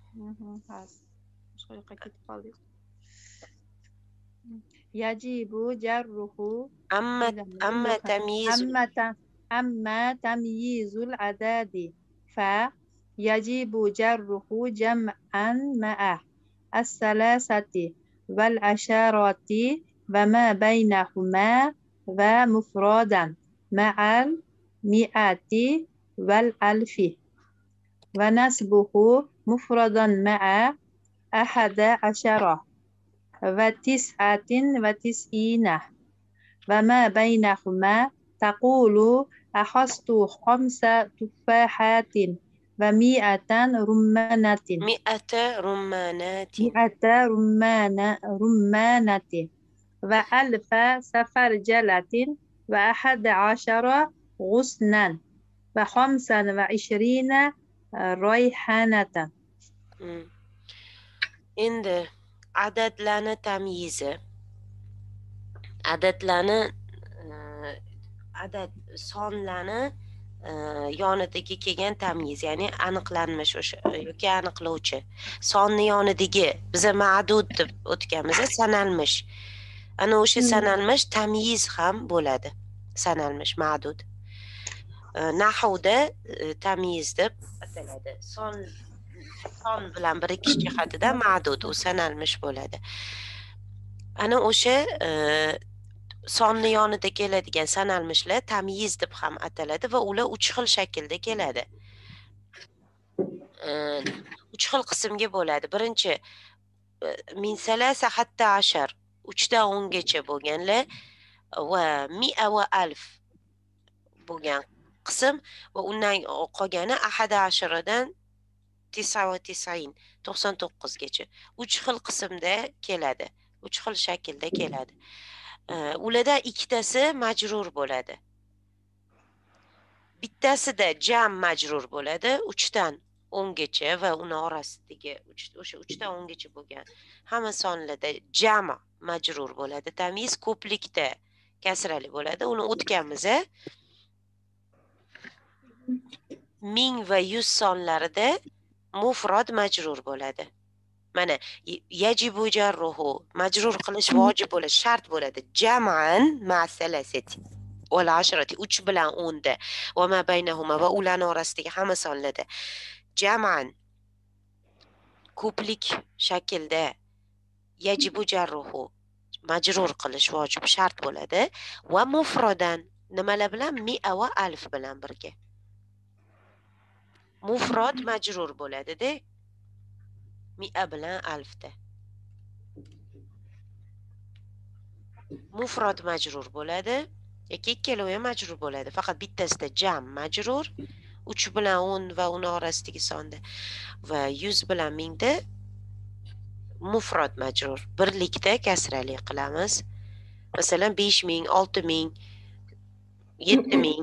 Yajibu jarruhu amma amma tamyiz amma tamyizul adadi fa yajibu jarruhu jam'an ma'a as-salasati wal asharati wa ma bainahuma wa mufradan ma'al mi'ati wal alfi wa nasbuhu mufradan ma'a ahada asyara wa tis'atin wa tis'ina wa ma bainahuma taqulu akhastu khamsa tufahatin wa mi'atan rummanatin mi'ata rummanatin mi'ata rummana rummanatin wa alfa safarjalatin wa ahada asyara ghusnan wa khamsan wa ishrina rayhanatan. Endi adadlarni tamyizi, adadlarni adad sonlarni yonidagi kelgan tamyiz, ya'ni aniqlanmish o'sha yoki aniqlovchi. Sonni yonidagi biza ma'dud deb o'tganmiz, sanalmish. Ana o'sha sanalmish tamyiz ham bo'ladi. Sanalmish ma'dud. Nahvda tamyiz deb ataladi. Son son bilan birikish jihatidan ma'dud, u sanalmish bo'ladi. Ana o'sha sonni yonida keladigan sanalmishlar tamyiz deb ham ataladi va ular uch xil shaklda keladi. uch xil qismga bo'ladi. Birinchi min salasa hatta ashar, uch dan o'n gacha bo'lganlar va mi'a va alf bo'lgan qism va undan qolgani ahada asharadan tis'a va tis'in, to'qson to'qqiz gacha. uch xil qismda keladi. uch xil shaklda keladi. Ularda ikkitasi majrur bo'ladi. Bittasida jam majrur bo'ladi, uch dan o'n gacha va uni orasidagi o'sha uch dan o'n gacha bo'lgan hamma sonlarda jama majrur bo'ladi. Tamyiz ko'plikda kasrali bo'ladi. Uni o'tganmiz. ming va yuz sonlarida mufrad majrur bo'ladi. Mana yajibu jarruhu majrur qilish vojib bo'ladi, shart bo'ladi. Jam'an ma'a salasati wal ashrati, uch bilan o'n da va ma baynahuma va ularning orasidagi hamma sonlarda jam'an ko'plik shaklda yajibu jarruhu majrur qilish vojib, shart bo'ladi va mufradan nimalar bilan? Mi'a va alf bilan birga. Mufrad majrur bo'ladi-da. Mi'a bilan alfda. mufrod majrur bo'ladi yoki ikkalovi ham majrur bo'ladi. Faqat bittasida jam majrur, uch bilan o'n va uni orasidagi sonda va yuz bilan mingda mufrod majrur. Birlikda kasrali qilamiz. Masalan, besh ming, olti ming, yetti ming.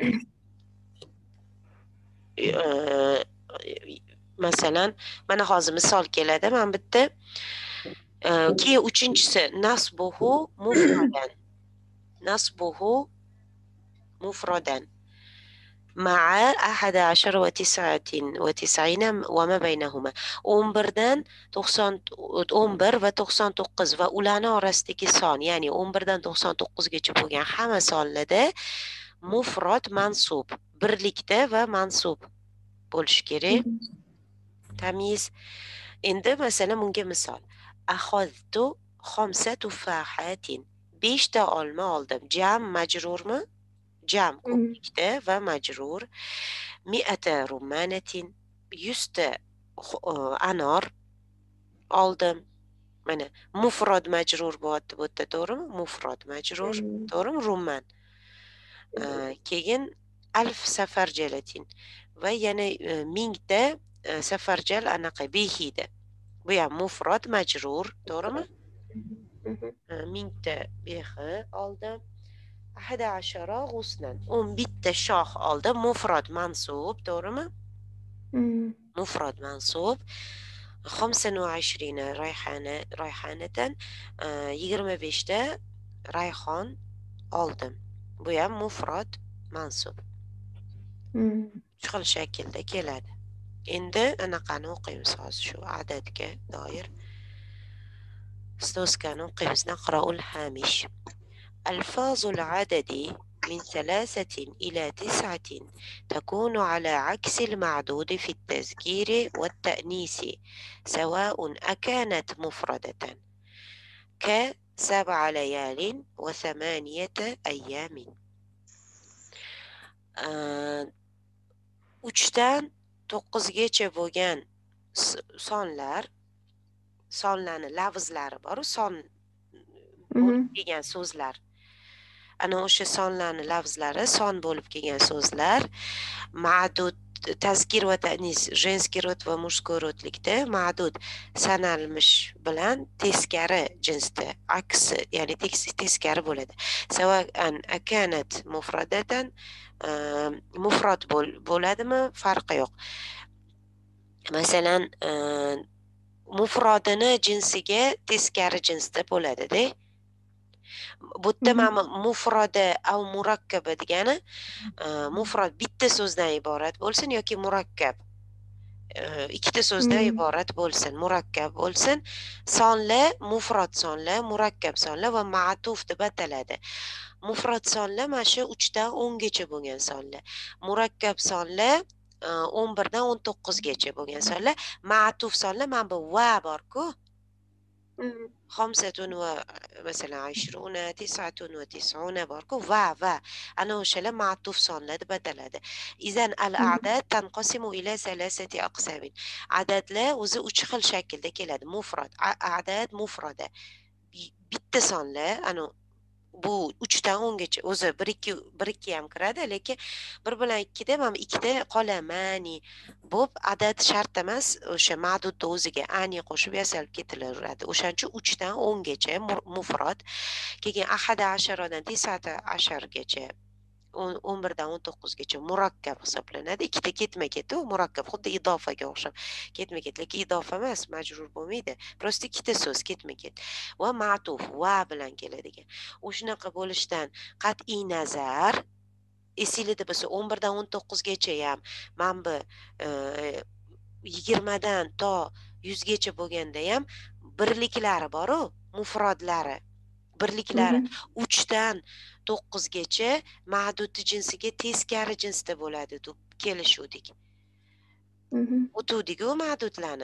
Masalan, mana hozir misol keladi. Men bitta keyin uchinchisi nasbuhu mufrodan. Nasbuhu mufrodan. Ma'a ahada ashara va tis'atin va tis'ina va ma baynahuma. o'n birdan to'qson o'n bir va to'qson to'qqiz va ularning orasidagi son, ya'ni o'n birdan to'qson to'qqizgacha bo'lgan hamma sonlarda mufrod mansub, birlikda va mansub bo'lishi kerak. Tamiz. Endi masalan bunga misol. Akhadtu khamsa tufahatin. besh ta olma oldim. Jam majrurmi? Jam ko'plikda va majrur. Mi'ata rumanatin. yuz ta anor oldim. Mana mufrod majrur bo'lyapti bu yerda, to'g'rimi? Mufrod majrur, to'g'rimi? Rumman. Keyin alf safarjalatin va yana mingta safarjal anaqa behida. Bu ham mufrod majrur, to'g'rimi? mingta behi oldim. ahada ashara g'usnan. o'n bitta shox oldim. Mufrod mansub, to'g'rimi? Mufrod mansub. xamsa va ishrina rayhana rayhanatan yigirma besh ta rayhon oldim. Bu ham mufrod mansub. Shu xil shaklda keladi. Endi anaqani o'qiymiz hozir shu adadga doir. Stoskani o'qiymiz. Naqraul hamish. ألفاظ العدد من ثلاثة إلى تسعة تكون على عكس المعدود في التذكير والتأنيث سواء أكانت مفردة كسبع ليال وثمانية أيام. uchdan to'qqizgacha bo'lgan sonlar, sonlarni lafzlari bor, son bo'lib kelgan so'zlar. Ana o'sha sonlarni lafzlari, son bo'lib kelgan so'zlar ma'dud, tazkir va ta'nis, женский rod va мужской rodlikda ma'dud sanalmish bilan teskari jinsda, aksi, ya'ni teskari bo'ladi. Savan akanat mufradatan, mufrad bo'ladimi? Farqi yo'q. Masalan, mufrodini jinsiga teskari jinsda bo'ladi-da. Bu yerda mana mufroda au murakkaba degani mufrod bitta so'zdan iborat bo'lsin yoki murakkab ikkita so'zdan iborat bo'lsin, murakkab bo'lsin. Sonlar mufrod sonlar, murakkab sonlar va ma'tuf deb ataladi. Mufrod sonlar mana shu uchdan o'ngacha bo'lgan sonlar. Murakkab sonlar o'n birdan o'n to'qqizgacha bo'lgan sonlar. Ma'tuf sonlar mana bu va bor-ku. xamsatun va masalan ishruna, tis'atun va tis'una bor-ku, va va ana o'shalar ma'tuf sonlar deb ataladi. Izan al-a'dad tanqasimu ila salasati aqsamin. Adadlar o'zi uch xil shaklda keladi. Mufrad, a'dad mufrada. Bitta sonlar, ana bu uchdan o'ngacha o'zi bir ikki bir ikki ham kiradi, lekin bir bilan ikkida mana ikkida qolamani bo'p adad shart emas, o'sha ma'dudni o'ziga ani qo'shib yasalib ketilaveradi. O'shaning uchun uchdan o'ngacha mufrod, keyin ahada asharadan tis'ata ashargacha, o'n birdan o'n to'qqizgacha murakkab hisoblanadi. Ikkita ketma-ket, u murakkab xuddi idofaga o'xshab ketma-ket, lekin idofa emas, majrur bo'lmaydi. Prosta ikkita so'z ketma-ket. Va ma'tuf va bilan keladigan. O'shunaqa bo'lishdan qat'iy nazar esingizda bo'lsa o'n birdan o'n to'qqizgacha ham mana bu yigirmadan to yuzgacha bo'lganda ham birliklari bor-ku, mufrodlari. Birliklari uchdan to'qqizgacha ma'dud jinsiga teskari jinsda bo'ladi deb kelishuvdik. O'tuvdik-ku ma'dudlarni.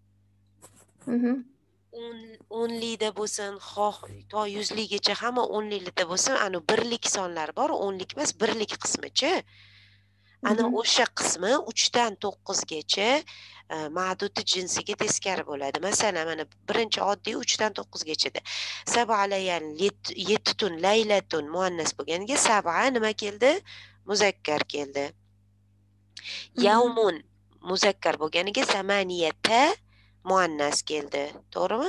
o'nlikda bo'lsin, xoh to yuzlikgacha hamma o'nlikda bo'lsin, ana birlik sonlar bor, o'nlik emas, birlik qismichi. Ana o'sha qismi uchdan to'qqizgacha ma'dudi jinsiga teskari bo'ladi. Masalan, mana birinchi oddiy uchdan to'qqizgachada. Sab'a layal yetti tun, laylatun muannas bo'lganiga sab'a nima keldi? Muzakkar keldi. Yawmun muzakkar bo'lganiga samaniyata muannas keldi. To'g'rimi?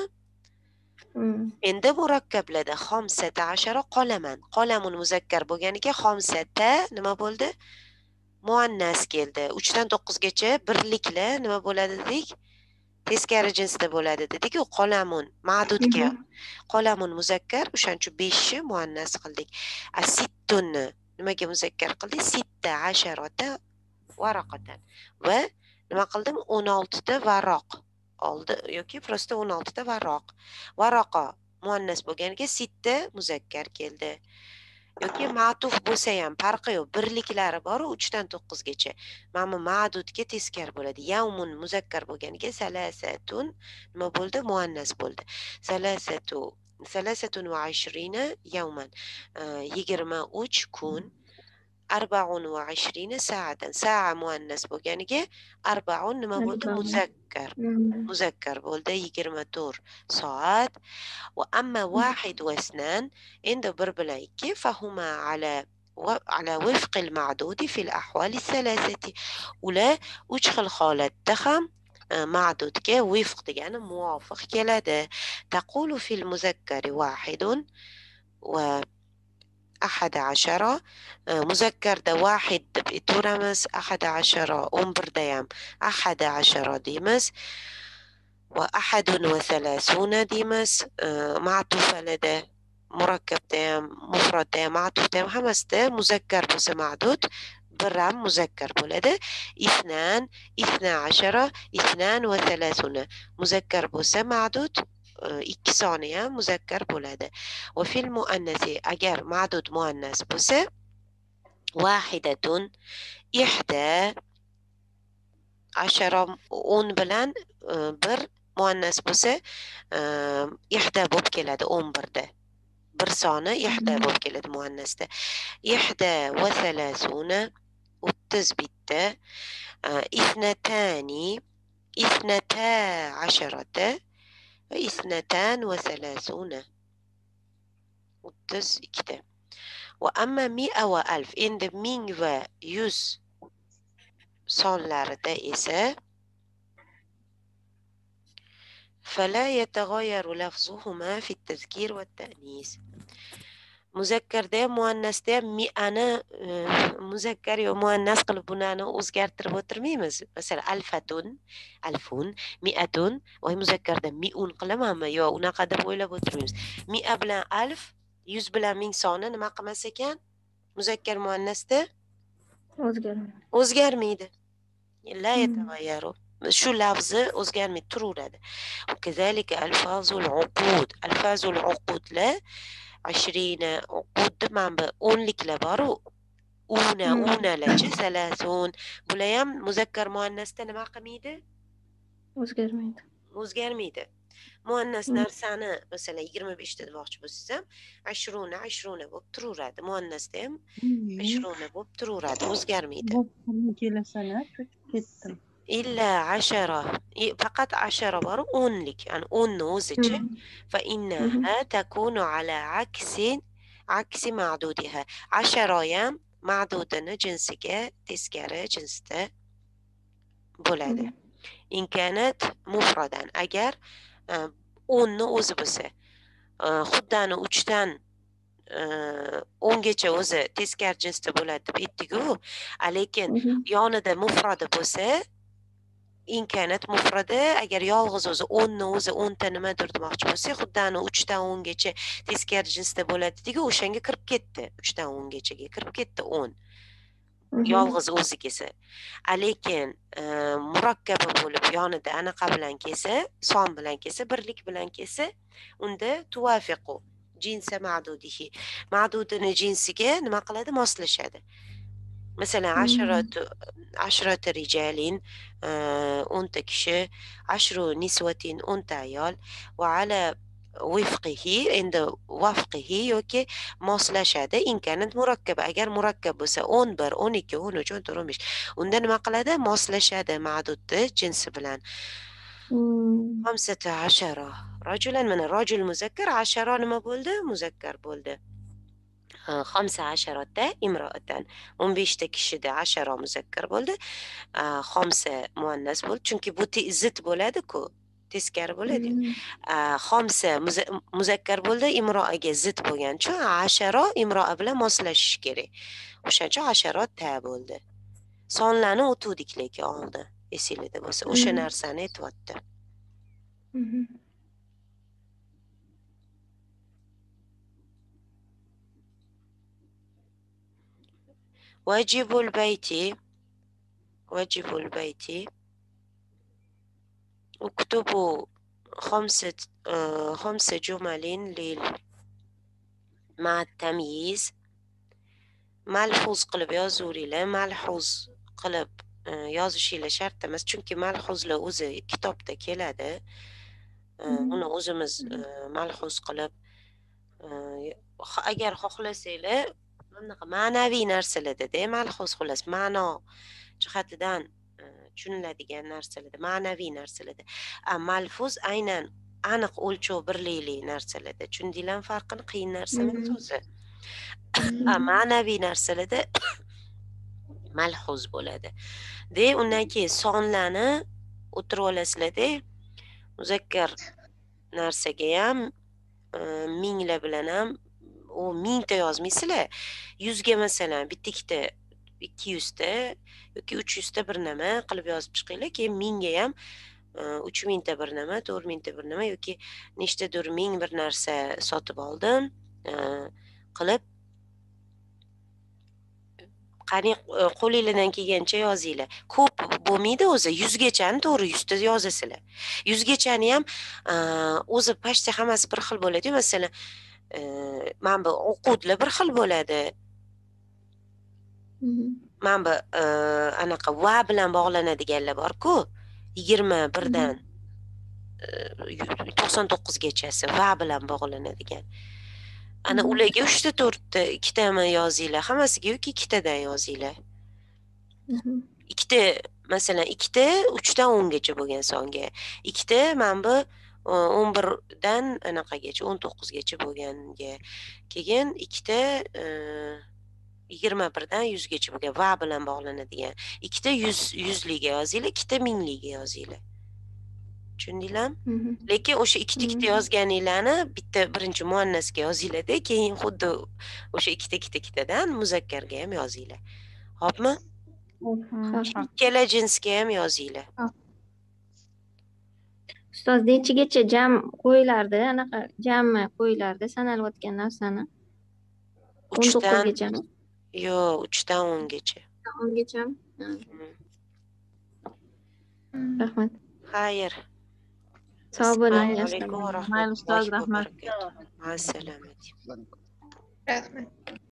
Endi murakkablarda xomsata ashara qolaman. Qolamun muzakkar bo'lganiga xomsata nima bo'ldi? Muannas keldi. uchdan to'qqizgacha birliklar nima bo'ladi dedik? Teskari jinsda bo'ladi dedik. U qolamun ma'dudga. Qolamun muzakkar, o'shaning uchun besh muannas qildik. Asittunni nimaga muzakkar qildik? Sitta asharata varaqatan. Va nima qildim? o'n olti ta varoq oldi yoki prosta o'n olti ta varoq. Varoqa muannas bo'lganiga sitta muzakkar keldi. Yoki ma'tuf bo'lsa ham farqi yo'q, birliklari bor uchdan to'qqizgacha. Mana ma'dudga teskari bo'ladi. Yawmun muzakkar bo'lganiga salasatun nima bo'ldi? Muannas bo'ldi. Salasatu salasatun va ashrina yawman. yigirma uch kun. Arba'un va ashrina sa'atan. Sa'a muannas bo'lganiga arba'un nima bo'ldi? Muzakkar. Muzakkar bo'ldi. yigirma to'rt soat. Va amma wahid va isnan endi bir bilan ikki fahuma ala va ala wifq al-ma'dudi fil ahwal al-thalathati. Ular uch xil holatda ham ma'dudga wifq degani muvofiq keladi. Taqulu fil muzakkari wahidun va ahada ashara muzakkarda wahid deb aytamiz, ahada ashara o'n bir da ham ahada ashara deymiz va ahadun va salasuna deymiz. Ma'tufalarda murakkabda ham mufradda ham ma'tufda ham hammasida muzakkar bo'lsa ma'dud bir ham muzakkar bo'ladi. Isnan isna ashara isnan va salasuna muzakkar bo'lsa ma'dud ikki soni ham muzakkar bo'ladi. Va fil muannasi agar ma'dud muannas bo'lsa wahidatun ihda ashara o'n bilan bir muannas bo'lsa ihda bo'lib keladi o'n bir da. Bir soni ihda bo'lib keladi muannasda. Ihda va salasuna o'ttiz bitta. Isnatani isnata asharata isnatan va salasuna o'ttiz ikkita. Va amma mi'a va alf endi ming va yuz sonlarida esa fala yataghayaru lafzuhuma fi at-tazkir va at-ta'nis. Muzakkarda ham muannasda ham mi'ani muzakkar yo muannas qilib bunani o'zgartirib o'tirmaymiz. Masalan, alfatun, alfun, mi'atun va muzakkarda mi'un qilamanmi? Yo, unaqa deb o'ylab o'tirmaymiz. Mi'a bilan alf, yuz bilan ming soni nima qilmas ekan? Muzakkar muannasda o'zgarmaydi. O'zgarmaydi. La yataghayaru. Shu lafzi o'zgarmay turaveradi. Kazalika alfazul uqud. Alfazul uqudlar ashrina uqud mana o'nliklar bor-u. Una, unalarchi salasun. Bular ham muzakkar muannasda nima qilmaydi? O'zgarmaydi. O'zgarmaydi. Muannas narsani masalan yigirma besh ta demoqchi bo'lsangiz ham ashruna ashruna bo'lib turaveradi. Muannasda ham ashruna bo'lib turaveradi, o'zgarmaydi. Kelasalar ketdim. Illa ashara faqat ashara bor o'nlik, ya'ni o'nni o'zichi fa innaha takunu ala aksin aksi ma'dudiha. Ashara ham ma'dudini jinsiga teskari jinsda bo'ladi. In kanat mufradan agar o'nni o'zi bo'lsa, xuddani uchdan o'ngacha o'zi teskari jinsda bo'ladi deb aytdik-ku, lekin yonida mufradi bo'lsa in kanat mufrada agar yolg'iz o'zi o'nni o'zi o'nta nimadir demoqchi bo'lsa, xuddani uchdan o'ngacha teskari jinsda bo'ladi dedik, o'shanga kirib ketdi. uchdan o'ngachaga kirib ketdi o'n. Yolg'iz o'zi kelsa. Lekin murakkaba bo'lib yonida anaqa bilan kelsa, son bilan kelsa, birlik bilan kelsa, unda tuvafiqu jinsa ma'dudihi. Ma'dudini jinsiga nima qiladi? Moslashadi. Masalan, asharatu asharatu rijalin o'nta kishi, ashru niswatin o'nta ayol va ala vifqihi, endi vafqihi yoki moslashadi. Inkanat murakkabi. Agar murakkab bo'lsa o'n bir, o'n ikki, o'n uch, o'n to'rt, o'n besh. Unda nima qiladi? Moslashadi ma'dudni jinsi bilan. Hmm. Xamsata ashara. Rajulan, mana rajul muzakkar, ashara nima bo'ldi? Muzakkar bo'ldi. Xamsa asharotda imroatan. o'n beshta kishida ashara muzakkar bo'ldi. Xamsa muannas bo'ldi. Chunki bu zid bo'ladi-ku. Teskari bo'ladi. Hmm. Xamsa muzakkar bo'ldi, imroaga zid bo'lgani uchun ashara imroa bilan moslashish kerak. O'shaning uchun asharot ta bo'ldi. Sonlarni o'tuvdik lekin oldin. Esingizda bo'lsa, o'sha Hmm. narsani aytyapti. Mhm. Wajibul bayti wajibul bayti اكتبوا خمسة آه، خمسة جمل لل مع التمييز ملحوظ qilib yozuringlar. Malhuz qilib yozishinglar shart emas, chunki malhuzlar o'zi kitobda keladi. Uni o'zimiz malhuz qilib, agar xohlasanglar bunaqa ma'naviy narsalarda malhuz, xolos ma'no jihatidan tushuniladigan narsalarda, ma'naviy narsalarda. Malfuz aynan aniq o'lchov birlikli narsalarda. Tushundinglarmi farqini? Qiyin narsa emas o'zi. Ma'naviy narsalarda malhuz bo'ladi. De undan keyin sonlarni o'tirib olasizlar-da. Muzakkar narsaga ham minglar bilan ham u mingta yozmaysizlar. yuzga masalan bitta ikkita ikki yuzta yoki uch yuzta bir nima qilib yozib chiqinglar. Keyin mingga ham uch mingta bir nima, to'rt mingta bir nima yoki nechtadir ming bir narsa sotib oldim qilib qani qo'lingizdan kelgancha yozinglar. Ko'p bo'lmaydi o'zi. yuzgachani to'g'ri yuzta yozasizlar. yuzgachani ham o'zi почти hammasi bir xil bo'ladi. Masalan, mana bu o'quvlar bir xil bo'ladi. Mana bu anaqa va bilan bog'lanadiganlar bor-ku, yigirma birdan to'qson to'qqizgachasi va bilan bog'lanadigan. Ana ularga uchta to'rtta ikkitami yozinglar, hammasiga yoki ikkitadan yozinglar. Ikkita, masalan, ikkita uchdan o'ngacha bo'lgan songa, ikkita mana bu o'n birdan anaqagacha o'n to'qqizgacha bo'lganga, keyin ikkita yigirma birdan yuzgacha bo'lgan va bilan bog'lanadigan. Ikkita yuz yuzliga yozinglar, ikkita mingliga yozinglar. Tushundinglarmi? Lekin o'sha ikkita ikkita yozganinglarni bitta birinchi muannasga yozinglar-da, keyin xuddi o'sha ikkita ikkita ikkitadan muzakkarga ham yozinglar. Xo'pmi? Ikkala jinsga ham yozinglar. Ustoz, nechigacha jam qo'yilardi, anaqa jammi qo'yilardi sanalayotgan narsani? o'n to'qqizgachami? Yo'q, uchdan o'ngacha. o'ngachami? Rahmat. Xayr. Sog' bo'ling, yaxshi. Assalomu alaykum va Mayli ustoz, rahmat. rahmatullohi. Assalomu alaykum. Rahmat.